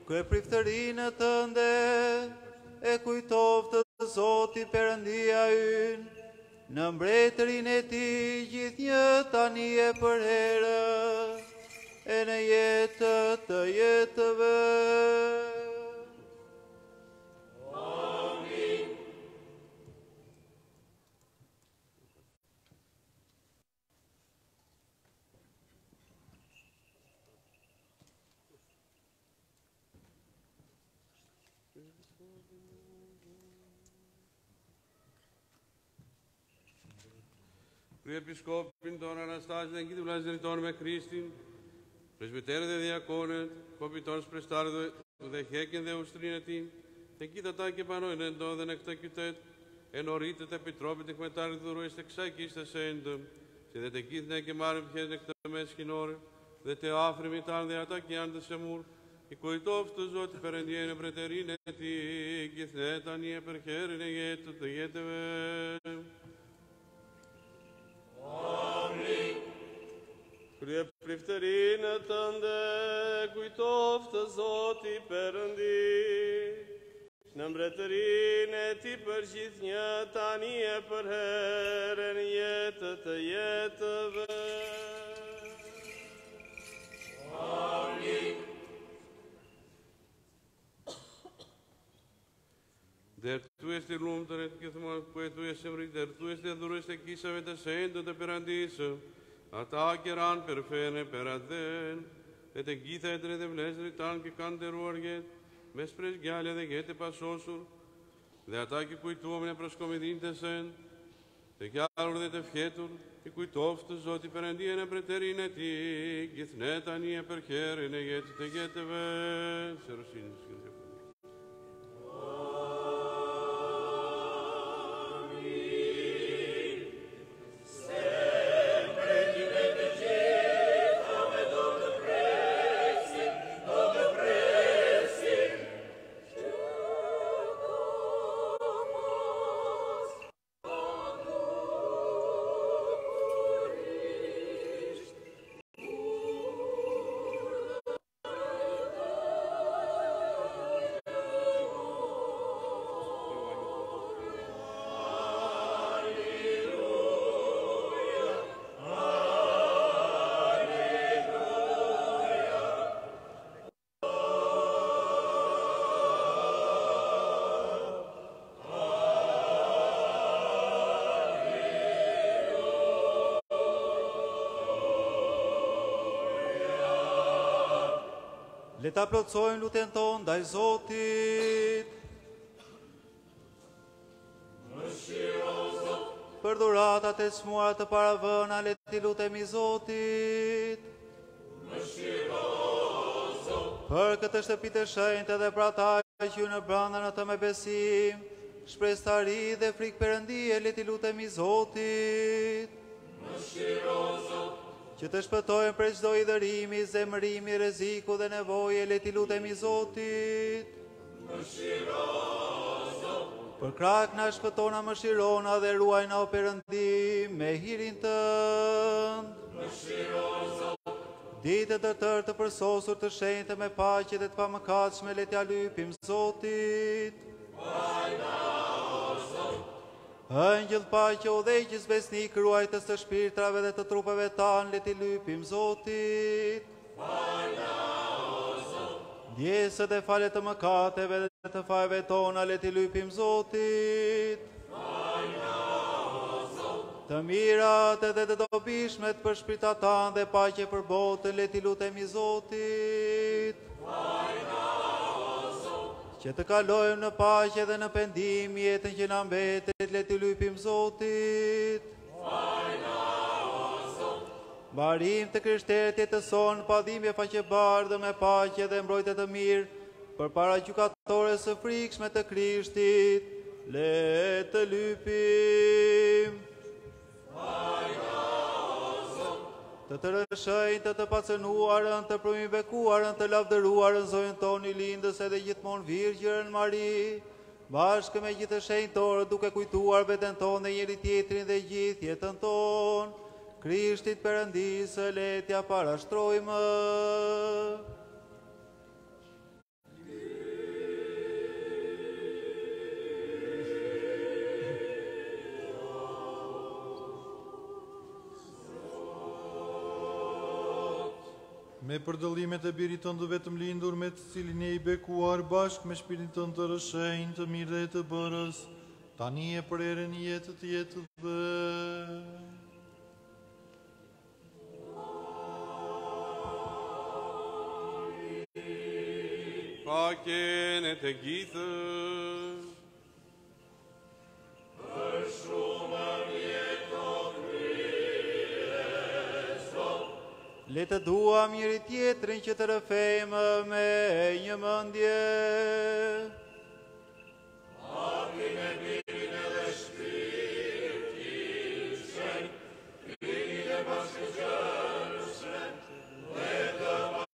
Duke priftërinë tënde, e kujtoft të Zoti Perëndia ynë, në mbretërinë e Tij gjithnjë tani e për herë, e në jetë të jetëve. Amin. Kryepiskopin tonë Anastasin dhe ngitë vllazërin tonë me Krishtin, presbiterët dhe diakonët, kopit tonë shprestarët dhe hekin dhe ushtrinë e tij, të gjithë ata që banojnë e ndodhen në këtë qytet, e në rritët e Pitropit të Kmetarit dhurues të kësaj kishte së endëm, si dhe të gjithë ne që marrim pjesë në këtë mes skinore, dhe të afërmit tanë dhe ata që janë të shemur, i kujtoft të Zotë Perëndia në mbretërinë e Tij, gjithë ne tani e për herën e jetës të jetëve. Amin. Krye priftërinë tënde, kujtoft të Zoti Perëndi, në mbretërinë e Tij për gjithnjë tani e për herën jetë të jetëve. Amin. Dhe tu este lumëtër e të gjithmonë, ku e tu e shemrit, dhe tu este dhurues të kisave të shendë të Perëndisë, ata që ranë për fene për adhen, dhe të gjitha e të dhe vlezërit tanë që kanë dëruar jetë, me shpresh gjallë dhe jetë e pasosur, dhe ata që kujtuam në proshkomidin të sendë, të kjarur dhe të fjetur, i kujtoft të Zoti Perëndia në mbretërinë e Tij, gjithë ne tani e për herën e jetës të jetëve. Se rësinë shkëndë. Le ta plotsojmë lutjen tonë ndaj Zotit. Mëshiro Zot. Për dhuratat e çmuara të paravëna, le t'i lutemi Zotit. Mëshiro Zot. Për këtë shtëpi të shenjtë dhe për ata që hyn në brenda në të me besim, shpresëtari dhe frikë Perëndie, le t'i lutemi Zotit. Mëshiro Zot. Që të shpëtojmë prej çdo i dërimi, zemërimi, rreziku dhe nevoje, le t'i lutemi Zotit. Mëshiro Zot. Për krahak na shpëtona, mëshirona dhe ruajna o Perëndi me hirin tënd. Mëshiro Zot. Ditët e tërë të përsosur të shenjtë me paqe dhe të pamëkatshme, le t'ja lypim Zotit. Vajna o Zot. Ëngjëll paqe, udhëheqës besnik, ruajtës të shpirtrave dhe të trupeve tanë, le t'i lypim Zotit. Vajna o Zot. Ndjesët e falet të mëkateve dhe të fajve tona, le t'i lypim Zotit. Vajna o Zot. Të mirat edhe të dobishmet për shpirtat tanë dhe paqe për botën, le t'i lutemi Zotit. Vajna o Zot. Që të kalojmë në paqe dhe në pendim jetën që na mbetet, le t'i lypim Zotit. Vajna o Zot. Mbarim të krishterët jetëson, padhimje faqebardhë me paqe dhe mbrojtje të mirë, përpara gjykatores së frikshme të Krishtit, le të lypim. Vajna o Zot. Të të rëshënjtë, të të pacënuarën, të përmbekuarën, të lavdëruarën zonjën tonë i lindës edhe gjithmonë Virgjën Mari, bashkë me gjithë shenjtorët, duke kujtuar veten tonë dhe njëri tjetrin dhe gjithë jetën tonë, Krishtit Perëndisë le t'ja parashtrojmë. Me përdëllimet e birit tënd të vetëm lindur, me të cilin e i bekuar bashkë me shpirtin tënd të rëshënjtë, të mirë dhe të bërës, tani e për erën e jetë të jetë dhe. Paqen e të gjithë. Për shumë vjeto Kryeso, Le të dua njëri tjetrin që të rëfejmë me një mendje. Atin e birin edhe shpirtin shenjt, birin e bashkëgjërshën, dhe të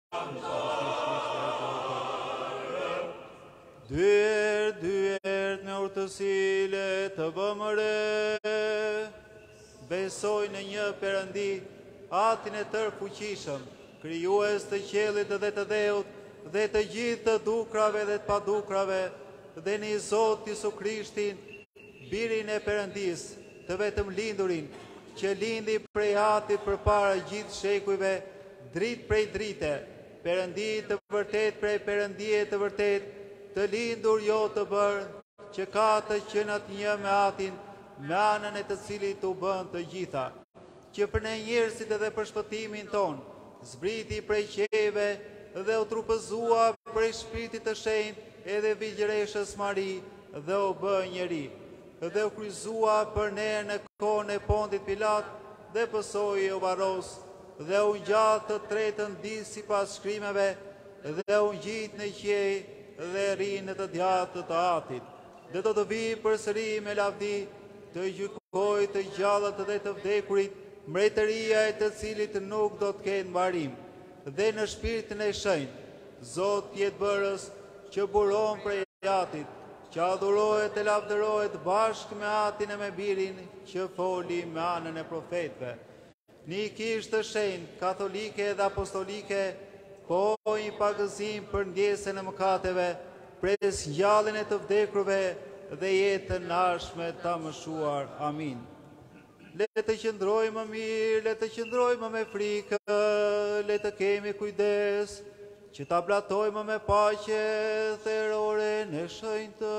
mandarëm. Dyert, dyert me urtësi le të bëmë re. Besoj në një Perëndi, atin e tërë fuqishëm, krijues të qiellit dhe të dheut, dhe të gjithë të dukrave dhe të padukrave, dhe një Zot Jesu Krishtin, birin e Perëndis, të vetëm lindurin, që lindi prej atit përpara gjithë shekujve, dritë prej drite, Perëndi të vërtet prej Perëndie të vërtet, të lindur jo të bërë, që ka të qenat një me atin, me anën e të cilit u bën të gjitha, që për ne njerëzit edhe për shpëtimin ton, zbriti prej qeve dhe u trupëzua prej shpirtit të shenjtë edhe vigjëreshës Mari dhe u bë njeri, dhe u kryqëzua për ne në kohën e Pontit Pilat dhe pësoi u varros, dhe u ngjatë të tretën ditë sipas shkrimeve dhe u ngjit në qej dhe rinë në të djathtë të atit, dhe do të vi përsëri me lavdi të gjykojë të gjallët dhe të vdekurit, mbretëria e të cilit nuk do të ketë mbarim, dhe në shpirtin e shenjtë, Zot jetë bërës që buron prej atit, që adhurohet e lavdërohet bashkë me atin e me birin që foli me anën e profetëve. Një kishë të shenjtë, katolike dhe apostolike, po një pagëzim për ndjesën e mëkateve, pres ngjalljen e të vdekurve dhe jetën nashme ta mëshuar. Amin. Le të qëndrojmë mirë, le të qëndrojmë me frikë, le të kemi kujdes, që ta blatojmë me paqe theroren e shenjtë.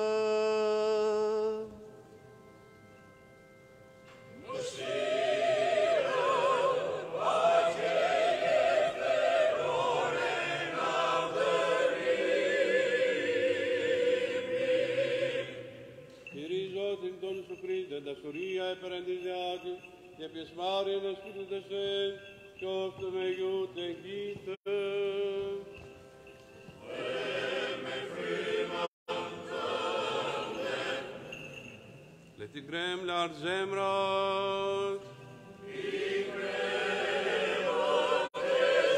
Dhe dashuria e Perëndis dhe Atit, dhe pjesëmarrja në Shpirtin të Shenjtë, qoftë me ju të gjithë. me frymën tënde, Le t'i grem lartë zemrat, i kremo të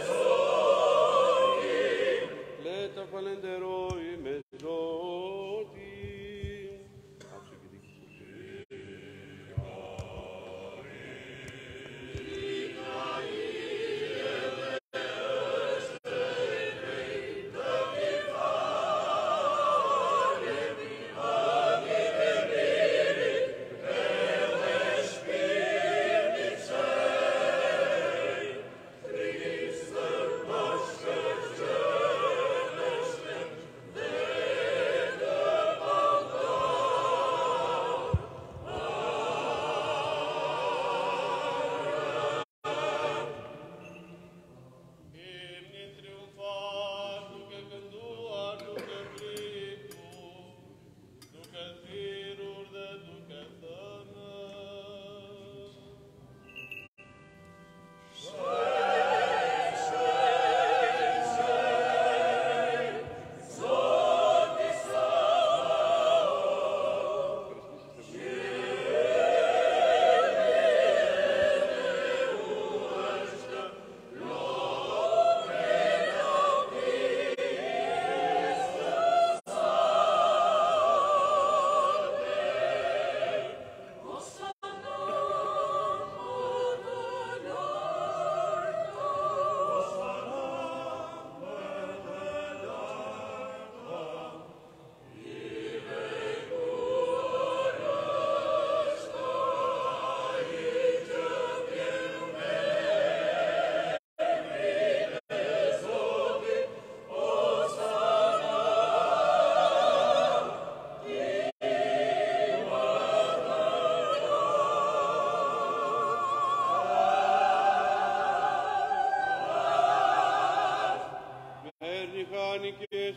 Zotin, le të falenderojmë Zotin. Spiritus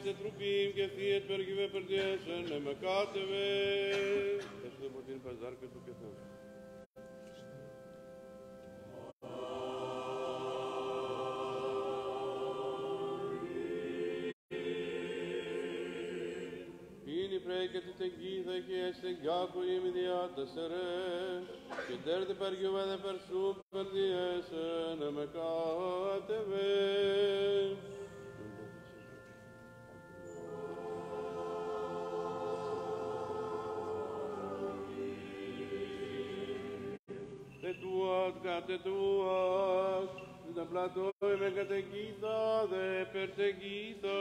se trupim και θύετ περγιβε περδιέσεν εμεκάτευε. Έσου από την παζάρκα του κεθόν. Είναι πρέκε τη τεγγίδα και έστεν γιάκου ημιδιάτας ερέ και τέρτε περγιβε δε περσού περδιέσεν εμεκάτευε. Tetuat catetuat, da platoi me catequita de pertequita.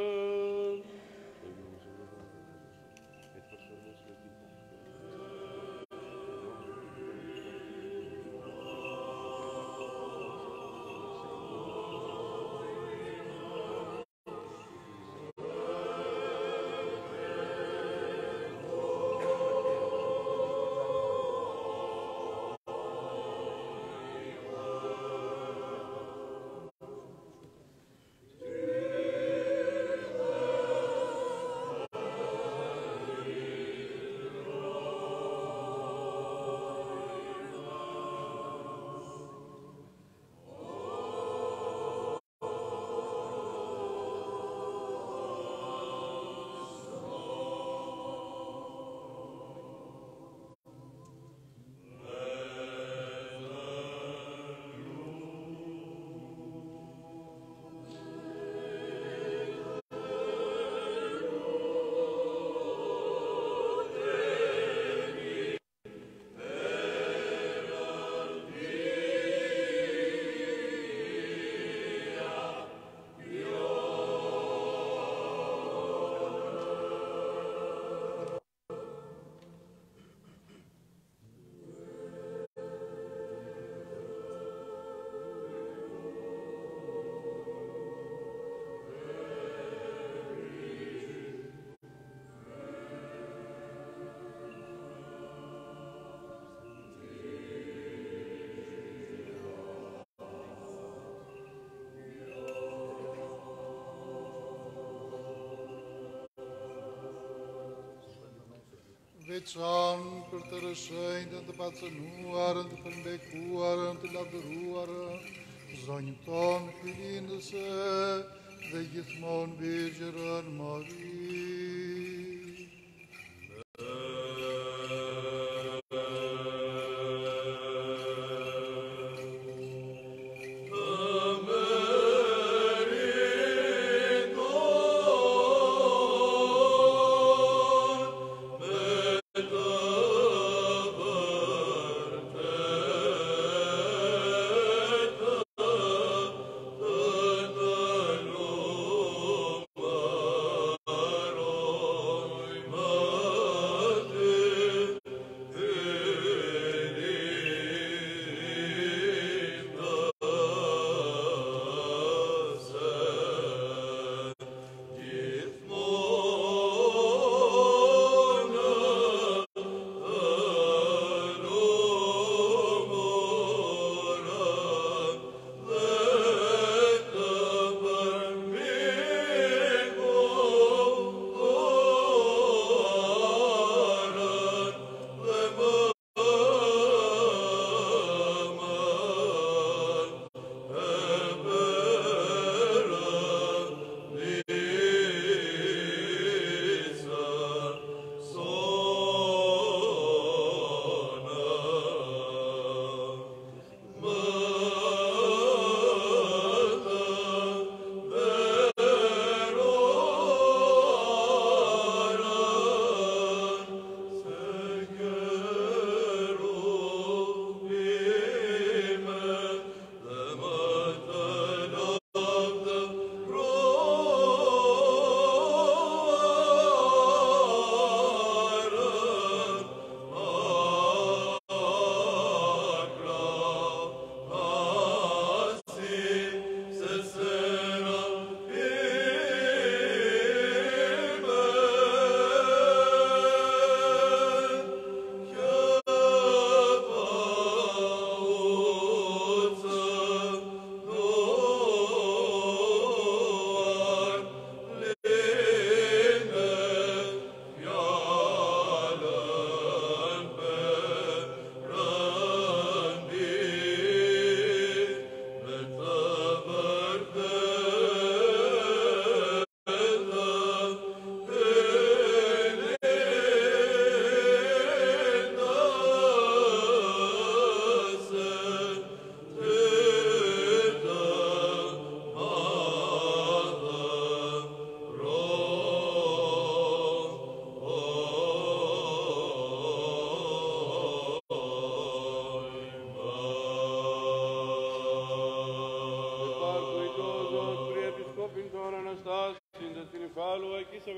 Veçan për të rëshënjtë, të pacënuarën, të përmbekuarën, të lavdëruarën, zonjë tonë filindëse dhe gjithmonë Virgjërën Mari. Oh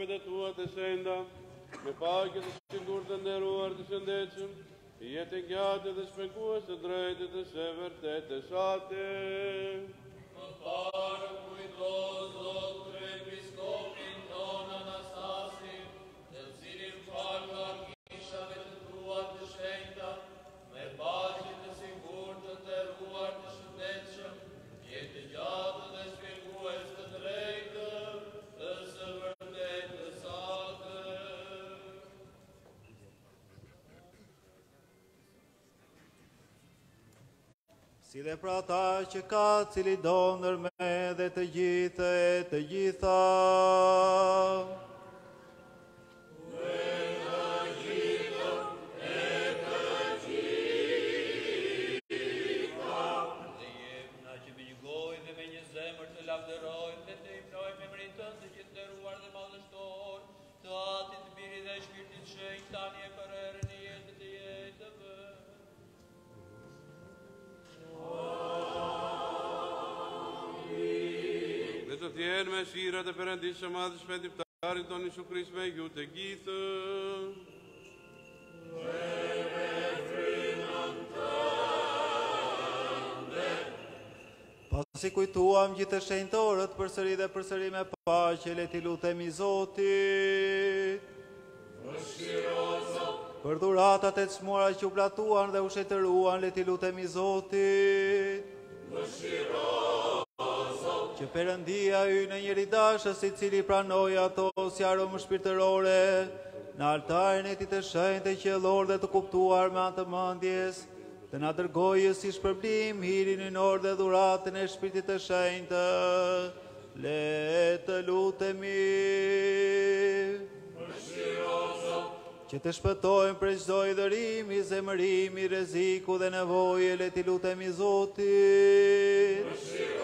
dhe tua të shenjta, me paqe të sigurt të nderuar të shëndetshëm, jetë gjatë dhe shpjegues të drejtë të së vërtetë të shate. Më parë kujto, Zot, për episkopin ton Anastasin, të cilin falë arkishave të tua të shenjta, me paqe të sigurt të nderuar të shëndetshëm, jetë gjatë dhe shpjegues të drejtë të së vërtetë të shate. Si dhe pra ta që ka cili do ndërme dhe të gjithë e të gjitha. Dhe jepna që me një gojë dhe me një zemër të lavdërojmë dhe të implojmë emrin tënd të gjithë nderuar dhe madhështor, të Atit, të Birit dhe Shpirtit Shenjtë, tani e për erën e jetës të jetëve. Dhe të thjerë me shirat e Perëndisë së Madh Shpëtimtarit tonë Isu Krist me ju të gjithë. Pasi kujtuam gjithë të shenjtorët përsëri dhe përsëri me paqe, le t'i lutemi Zotit. Për dhuratat e çmuara që u platuan dhe u shetëruan, le t'i lutemi Zotit. Që Perëndia ynë e njëri dashës, i cili pranoi ato si aromë shpirtërore në altarin e Tij të shenjtë e qiellor dhe të kuptuar me anë të mendjes, të na dërgojë si shpërblim hirin në orë dhe dhuratën e Shpirtit të Shenjtë. Le të lutemi. Që të shpëtojmë prej çdo idhërimi, zemërimi, rreziku dhe nevoje, le t'i lutemi Zotit.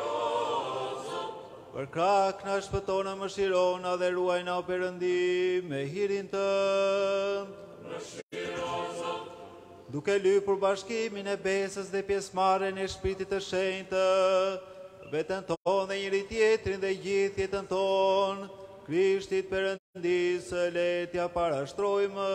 Për krak na shpëtona, mëshirona dhe ruajna o Perëndi me hirin tënd. Duke lypur bashkimin e besës dhe pjesëmarrjen e Shpirtit të Shenjtë, veten tonë dhe njëri tjetrin dhe gjithë jetën tonë, Krishtit Perëndisë le t'ja parashtrojmë.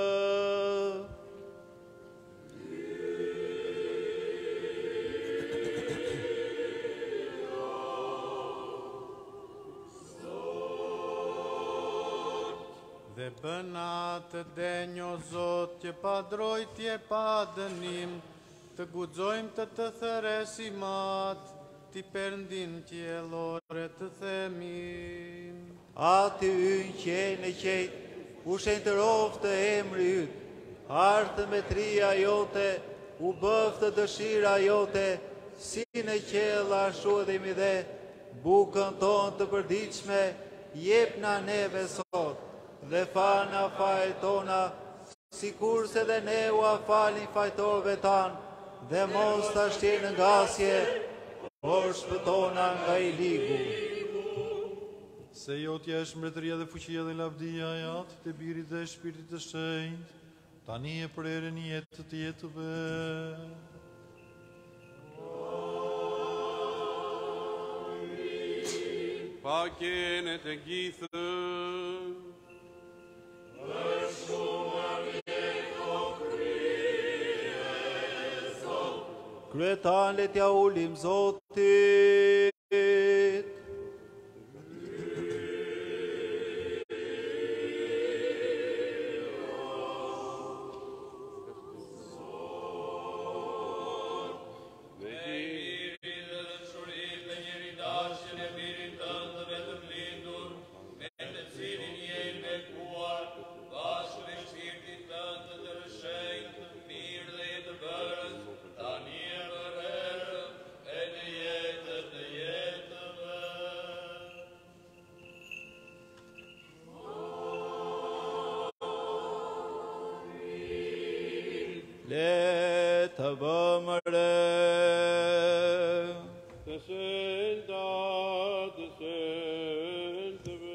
Dhe bëna të denjo Zot që pa drojtje pa dënim, të guxojmë të të thëresim atë, ti Perëndin qiellore të themi. Ati ynë që në qejtë, u shenjtëroftë emri yt, hartë me tria jote, u bëftë dëshira jote, si në qella ashtu edhe mi dhe, bukën tonë të përditshme, jepna neve sot, dhe falna fajt tona, si kurse dhe ne u afalin fajtorëve tanë, dhe mos ta shtjerë në ngasje, por shpëtona nga i ligu. Se jotja është mbretëria dhe fuqia dhe lavdia e Atit të Birit dhe Shpirtit të Shenjtë, tani e për erën e jetës të jetëve. Paqen e të gjithë. Kryetan le t'ja ulim Zotit. Le të bëmë re. Të shenjta, të shenjtëve.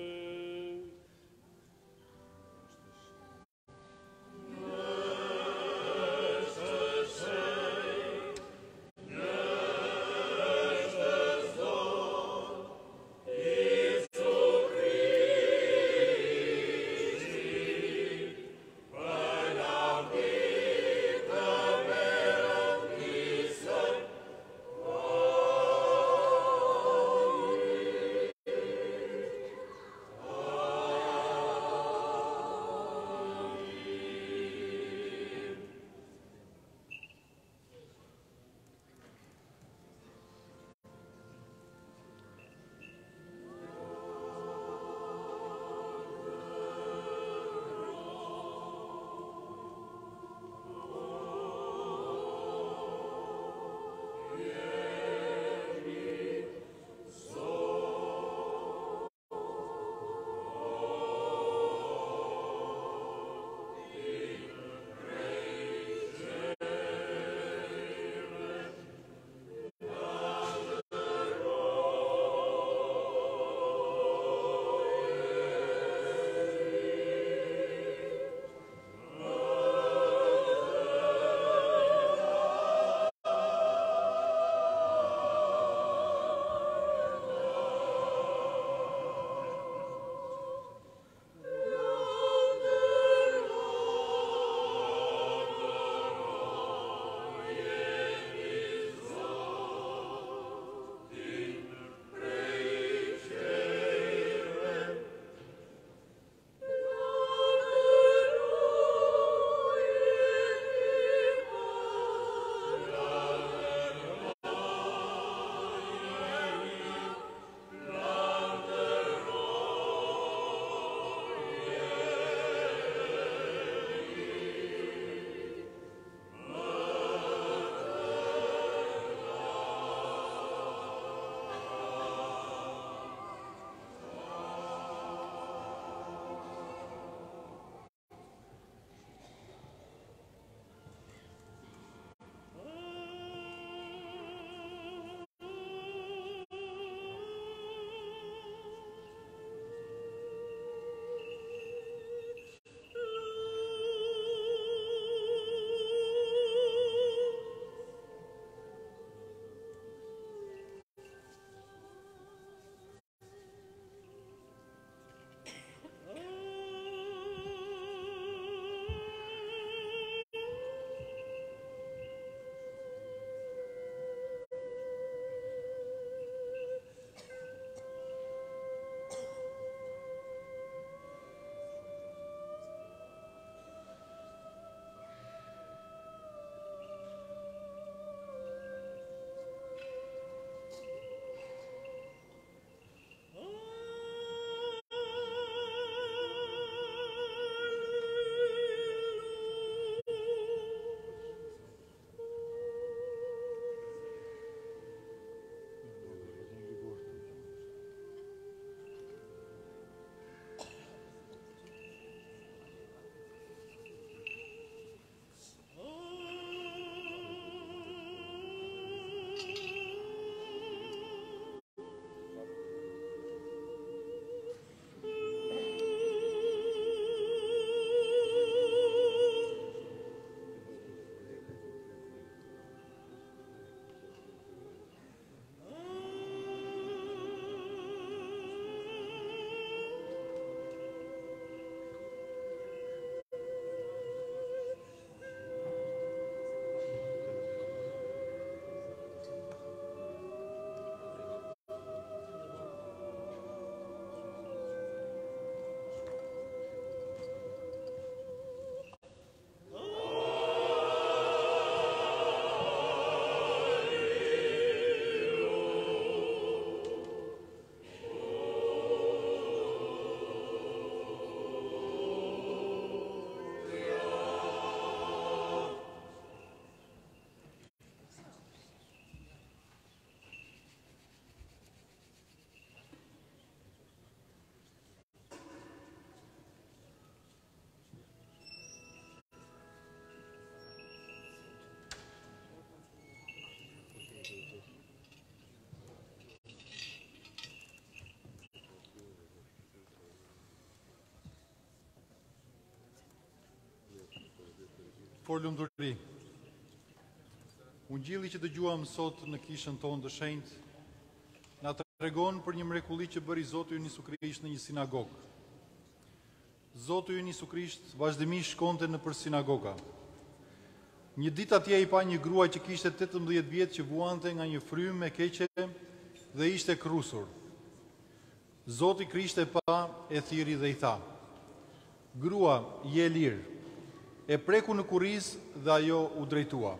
Forlumduri. Ungjilli që dëgjuam sot në kishën tonë të shenjtë na tregon për një mrekulli që bëri Zoti ynë Jezu Krisht në një sinagogë. Zoti ynë Jezu Krisht vazhdimisht shkonte nëpër sinagoga. Një ditë atje i pa një grua që kishte tetëmbëdhjetë vjet që vuante nga një frymë e keqe dhe ishte krusur. Zoti Krisht e pa, e thiri dhe i tha: "Grua, je lirë." E preku në kurriz dhe ajo u drejtua.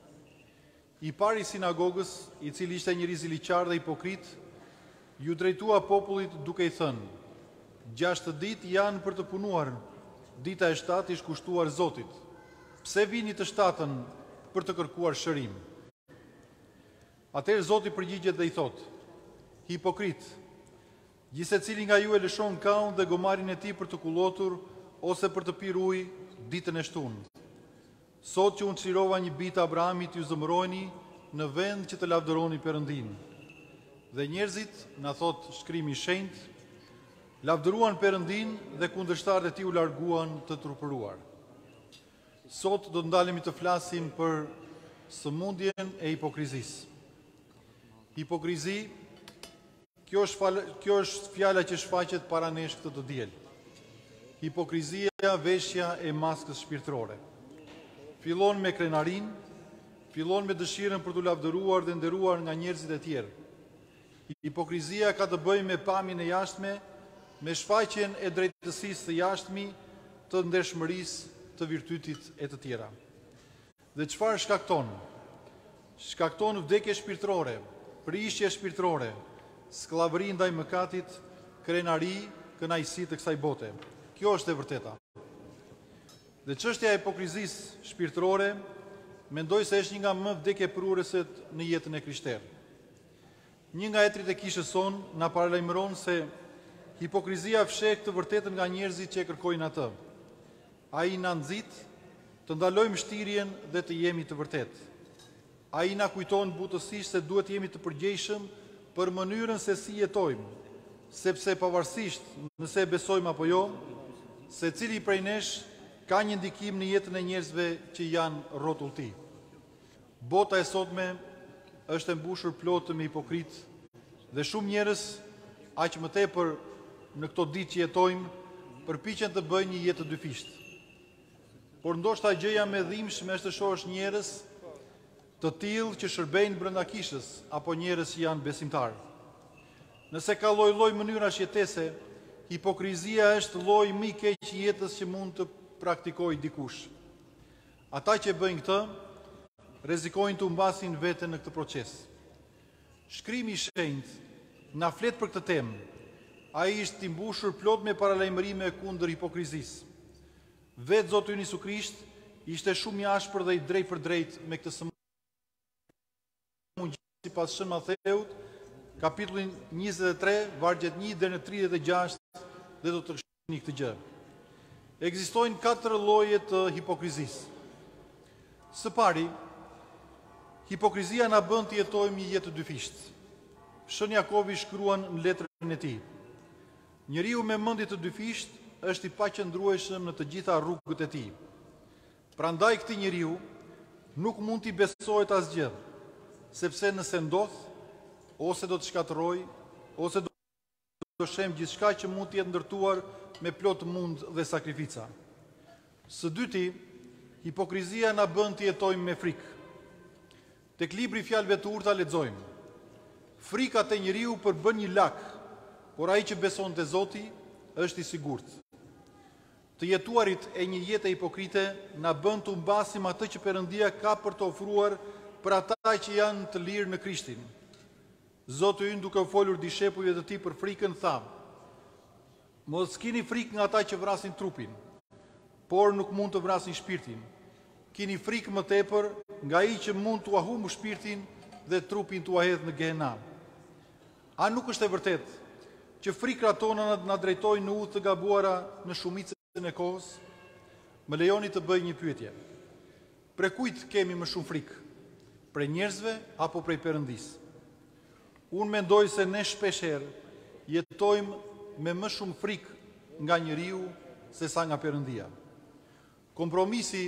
I pari sinagogës, i cili ishte një riziliqar dhe hipokrit, ju drejtua popullit duke i thënë: "Gjashtë ditë janë për të punuar, dita e shtatë ish kushtuar Zotit. Pse vini të shtatën për të kërkuar shërim?" Atëherë Zoti përgjigjet dhe i thotë: "Hipokrit, gjithsecili nga ju e lëshon kaun dhe gomarin e tij për të kullotur ose për të pirë ujë ditën e shtunë. Sot që unë çlirova një bitë Abrahamit, ju zëmërojni në vend që të lavdëroni Perëndin." Dhe njerëzit, na thot shkrimi i shenjtë, lavdëruan Perëndin dhe kundërshtarët e tij u larguan të trupëruar. Sot do të ndalemi të flasim për sëmundjen e hipokrizisë. Hipokrizi, kjo është, fal, kjo është fjala që shfaqet para nesh këtë të diel. Hipokrizia, veshja e maskës shpirtërore. Fillon me krenarin, fillon me dëshirën për të lavdëruar dhe nderuar nga njerëzit e tjerë. Hipokrizia ka të bëjë me pamjen e jashtme, me shfaqjen e drejtësisë së jashtme, të ndershmërisë, të virtytit e të tjera. Dhe çfarë shkakton? Shkakton vdekje shpirtërore, prishje shpirtërore, skllavëri ndaj mëkatit, krenari, kënaqësi të kësaj bote. Kjo është e vërteta. Dhe çështja e hipokrizisë shpirtërore, mendoj se është një nga më vdekjeprurëset në jetën e krishterë. Një nga etrit e kishës son na paralajmëron se hipokrizia fsheh të vërtetën nga njerëzit që e kërkojnë atë. Ai na nxit të ndalojmë shtirjen dhe të jemi të vërtetë. Ai na kujton butësisht se duhet jemi të përgjegjshëm për mënyrën se si jetojmë, sepse pavarësisht nëse besojmë apo jo, secili prej nesh ka një ndikim në jetën e njerëzve që janë rrotull tij. Bota e sotme është e mbushur plotë me hipokrit dhe shumë njerëz, aq më tepër në këto ditë që jetojmë, përpiqen të bëjnë një jetë të dyfishtë. Por ndoshta gjëja më e dhimbshme është të shohësh njerëz të tillë që shërbejnë brenda kishës apo njerëz që janë besimtarë. Nëse ka lloj-lloj mënyrash jetese, hipokrizia është lloji më i keq i jetës që mund të praktikojë dikush. Ata që bëjnë këtë, rrezikojnë të humbasin veten në këtë proces. Shkrimi i shenjtë na flet për këtë temë. Ai është i mbushur plot me paralajmërime kundër hipokrizisë. Vetë Zoti ynë Jezu Krisht ishte shumë i ashpër dhe i drejtë për drejtë me këtë sëmundje. Sipas Shën Matheut, kapitullin njëzet e tre, vargjet një deri në tridhjetë e gjashtë, dhe do të shihni këtë gjë. Ekzistojnë katër lloje të hipokrizisë. Së pari, hipokrizia na bën të jetojmë një jetë dyfishtë. Shën Jakovi shkruan në letrën e tij: "Njeriu me mendje të dyfishtë është i paqëndrueshëm në të gjitha rrugët e tij. Prandaj këtij njeriu nuk mund t'i besohet asgjë, sepse nëse ndodh, ose do të shkatërroj, ose do të shem gjithçka që mund të jetë ndërtuar me plot mund dhe sakrifica." Së dyti, hipokrizia na bën të jetojmë me frikë. Tek libri Fjalëve të Urta lexojmë: "Frika te njeriu përbën një lak, por ai që beson te Zoti është i sigurt." Të jetuarit e një jete hipokrite na bën të humbasim atë që Perëndia ka për të ofruar për ata që janë të lirë në Krishtin. Zoti ynë, duke u folur dishepujve të tij për frikën, tha: "Mos keni frikë nga ata që vrasin trupin, por nuk mund të vrasin shpirtin. Keni frikë më tepër nga ai që mund t'ua humbë shpirtin dhe trupin t'ua hedhë në Gehenam." A nuk është e vërtetë që frikrat tona na drejtojnë në udhë të gabuara në shumicën e kohës? Më lejoni të bëj një pyetje. Pre kujt kemi më shumë frikë? Prej njerëzve apo prej Perëndisë? Unë mendoj se ne shpeshherë jetojmë me më shumë frikë nga njeriu se sa nga Perëndia. Kompromisi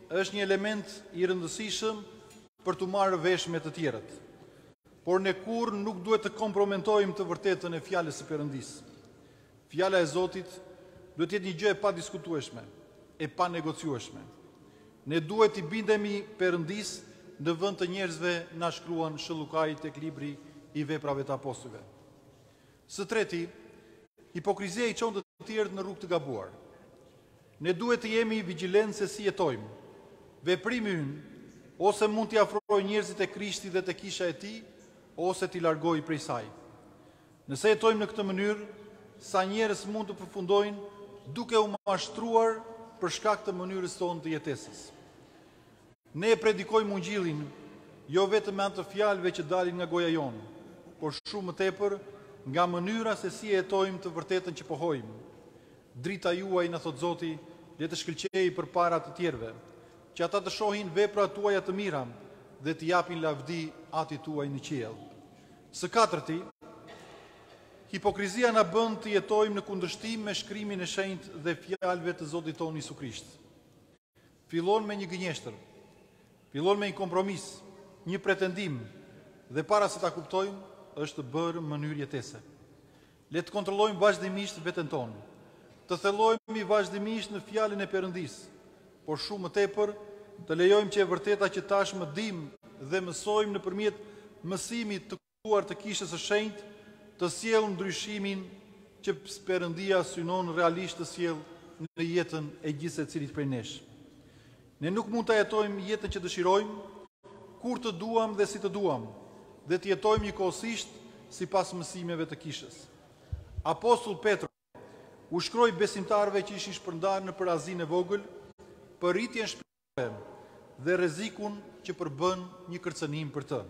është një element i rëndësishëm për të marrë vesh me të tjerët. Por ne kur nuk duhet të kompromentojmë të vërtetën e fjalës së Perëndis. Fjala e Zotit duhet të jetë një gjë e padiskutueshme, e pa negociueshme. Ne duhet të bindemi Perëndis në vend të njerëzve na shkruan shëllukaj tek libri i veprave të apostujve. Së treti, hipokrizia i çon të tjerët në rrugë të gabuar. Ne duhet të jemi vigjilentë se si jetojmë. Veprimi ynë ose mund t'i afrojë njerëzit e Krishtit dhe te kisha e tij, ose t'i largojë prej saj. Nëse jetojmë në këtë mënyrë, sa njerëz mund të përfundojnë duke u mashtruar për shkak të mënyrës tonë të jetesës. Ne e predikojmë Ungjillin jo vetëm me anë të fjalëve që dalin nga goja jonë, por shumë më tepër nga mënyra se si jetojmë të vërtetën që pohojmë. Drita juaj, na thot Zoti, le të shkëlqejë përpara të tjerëve, që ata të shohin veprat tuaja të mira dhe të japin lavdi Atit tuaj në qiell. Së katërti, hipokrizia na bën të jetojmë në kundërshtim me shkrimin e shenjtë dhe fjalëve të Zotit tonë Isu Krisht. Fillon me një gënjeshtër, fillon me një kompromis, një pretendim, dhe para se ta kuptojmë, është bërë në mënyrë jetese. Le të kontrollojmë vazhdimisht veten tonë, të thellojmë vazhdimisht në fjalën e Perëndis, por shumë më tepër të lejojmë që e vërteta që tashmë dimë dhe mësojmë nëpërmjet mësimit të kuar të kishës së shenjtë, të sjellë ndryshimin që Perëndia synon realisht të sjellë në jetën e gjithë secilit prej nesh. Ne nuk mund ta jetojmë jetën që dëshirojmë, kur të duam dhe si të duam, dhe të jetojmë njëkohësisht sipas mësimeve të kishës. Apostull Petro u shkroi besimtarëve që ishin shpërndarë në parazinë e vogël për rritjen shpirtërore dhe rrezikun që përbën një kërcënim për të.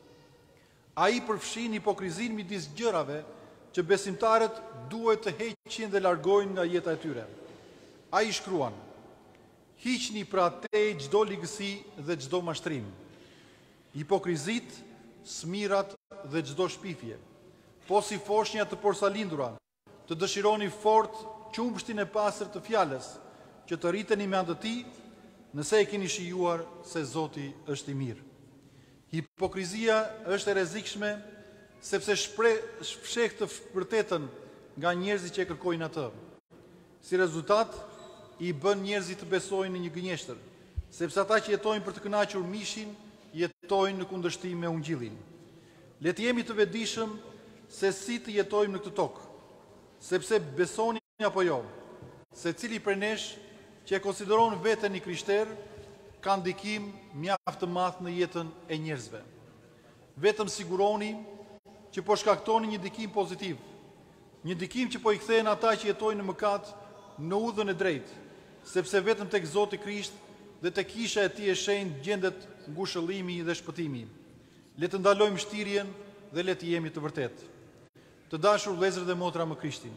Ai përfshin hipokrizin midis gjërave që besimtarët duhet të heqin dhe largojnë nga jeta e tyre. Ai shkruan: "Hiqni pra te çdo ligësi dhe çdo mashtrim, hipokrizit, smirat dhe çdo shpifje, po si foshnja të porsalindura, të dëshironi fort qumshtin e pastër të fjalës, që të rriteni me anë të tij, nëse e keni shijuar se Zoti është i mirë." Hipokrizia është e rrezikshme sepse shpreh fsheh të vërtetën nga njerëzit që e kërkojnë atë. Si rezultat, i bën njerëzit të besojnë në një gënjeshtër, sepse ata që jetojnë për të kënaqur mishin, jetojnë në kundërshtim me Ungjillin. Le të jemi të vetëdijshëm se si të jetojmë në këtë tokë, sepse besoni apo jo, secili prej nesh që e konsideron veten një krishter ka ndikim mjaft të madh në jetën e njerëzve. Vetëm siguroni që po shkaktoni një ndikim pozitiv, një ndikim që po i kthehen ata që jetojnë në mëkat në udhën e drejtë, sepse vetëm tek Zoti Krisht dhe tek kisha e tij e shenjtë gjendet ngushëllimi dhe shpëtimi. Le të ndalojmë shtirjen dhe le të jemi të vërtetë. Të dashur vëllezër dhe motra më Krishtin,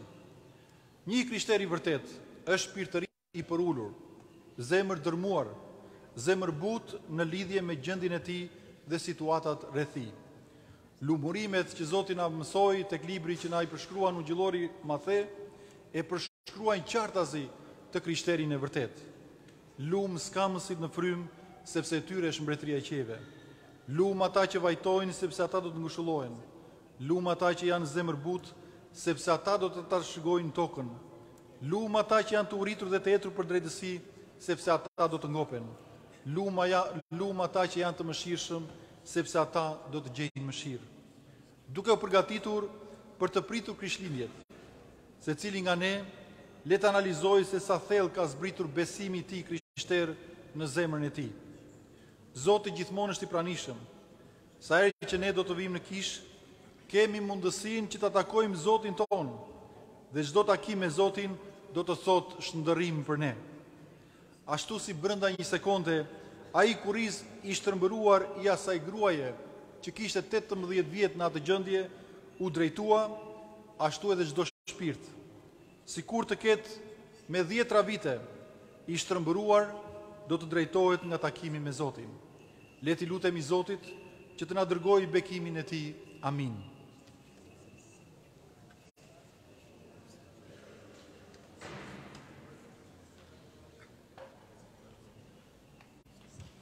një krishter i vërtet është shpirtëri i përulur, zemër dërmuar, zemër butë në lidhje me gjendjen e tij dhe situatat rreth tij. Lumurimet që Zoti na mësoi tek libri që na i përshkruan ungjillori Mathe e përshkruajnë qartazi të krishterin e vërtet. Lum skamësit në frym, sepse tyre është mbretëria e qeve. Lum ata që vajtojnë, sepse ata do të ngushëllohen. Lum ata që janë zemër butë, sepse ata do të trashëgojnë tokën. Lum ata që janë të uritur dhe të etur për drejtësi, sepse ata do të ngopen. Lum, aja, lum ata që janë të mëshirshëm, sepse ata do të gjejnë mëshirë. Duke u përgatitur për të pritur Krishtlindjet, secili nga ne le të analizojë se sa thellë ka zbritur besimi i tij krishter në zemrën e tij. Zoti gjithmonë është i pranishëm. Sa herë që ne do të vijmë në kish, kemi mundësinë që ta takojmë Zotin ton, dhe çdo takim me Zotin do të thotë shndërrim për ne. Ashtu si brenda një sekonde, ai kuriz i shtrembëruar i asaj gruaje që kishte tetëmbëdhjetë vjet në atë gjendje u drejtua, ashtu edhe çdo shpirt, sikur të ketë me dhjetra vite i shtrembëruar, do të drejtohet nga takimi me Zotin. Le t'i lutemi Zotit që të na dërgojë bekimin e tij. Amin.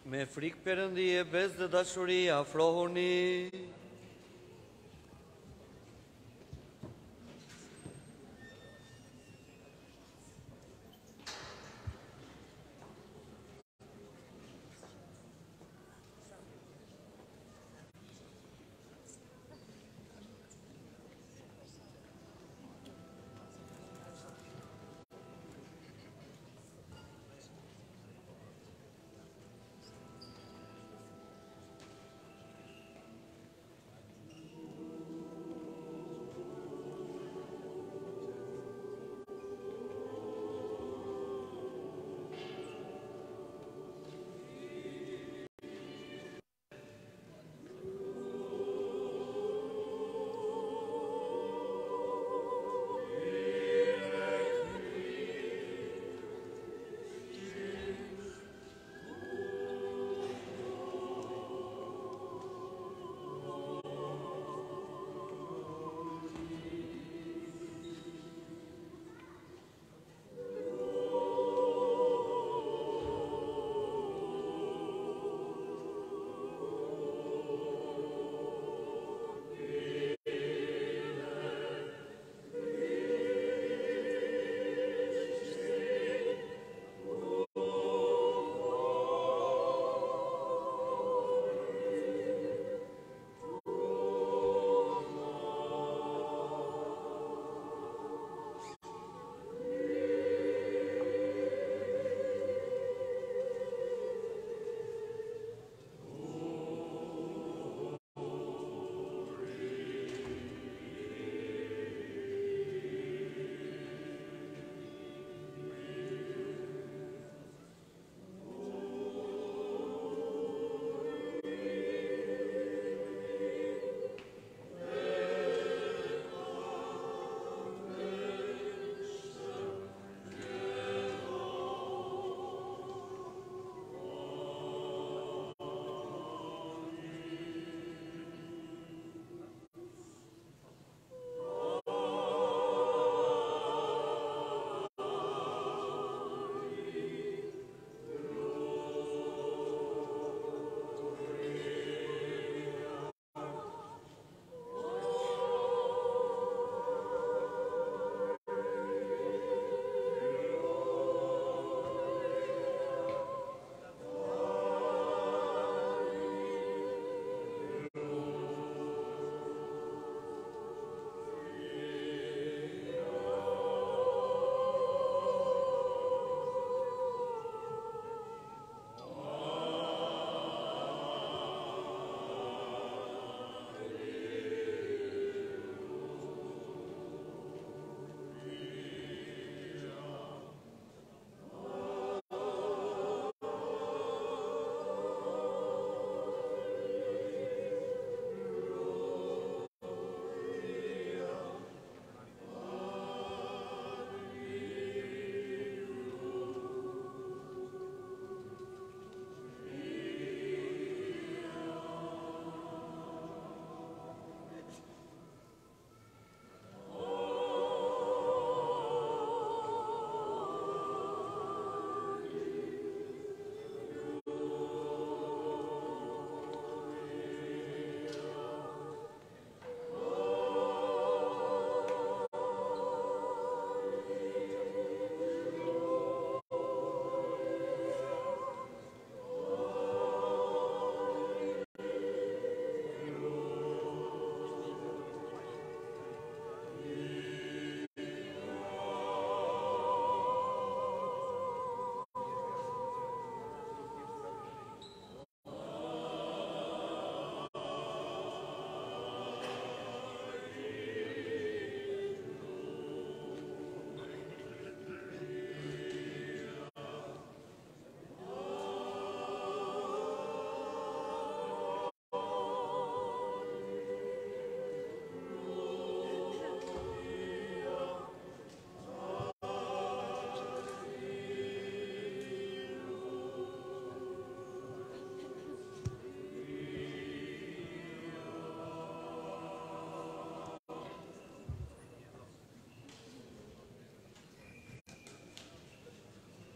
Me frikë Perëndie, bez dhe dashuri afrohuni.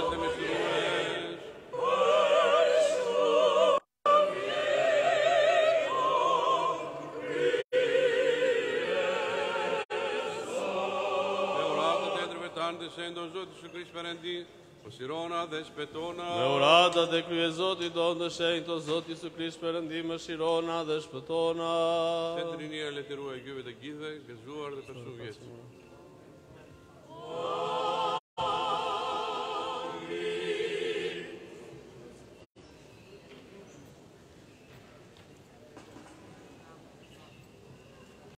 Θεάς δε μυστηρούες. Δεοράτα τέντρε πετάντες έντος ζώτης σου Κρίς Περεντή, Μασιρώνα δεσπετώνα. Με ουρata dhe krye Zoti tonë dhe shenjtë o Zoti Jesu Krisht Perëndi më shirona dhe shpëtona. Σε τρινία ελευθερού Αγίου Βετακίδε, γεζούαρ δε περσού βιέστη.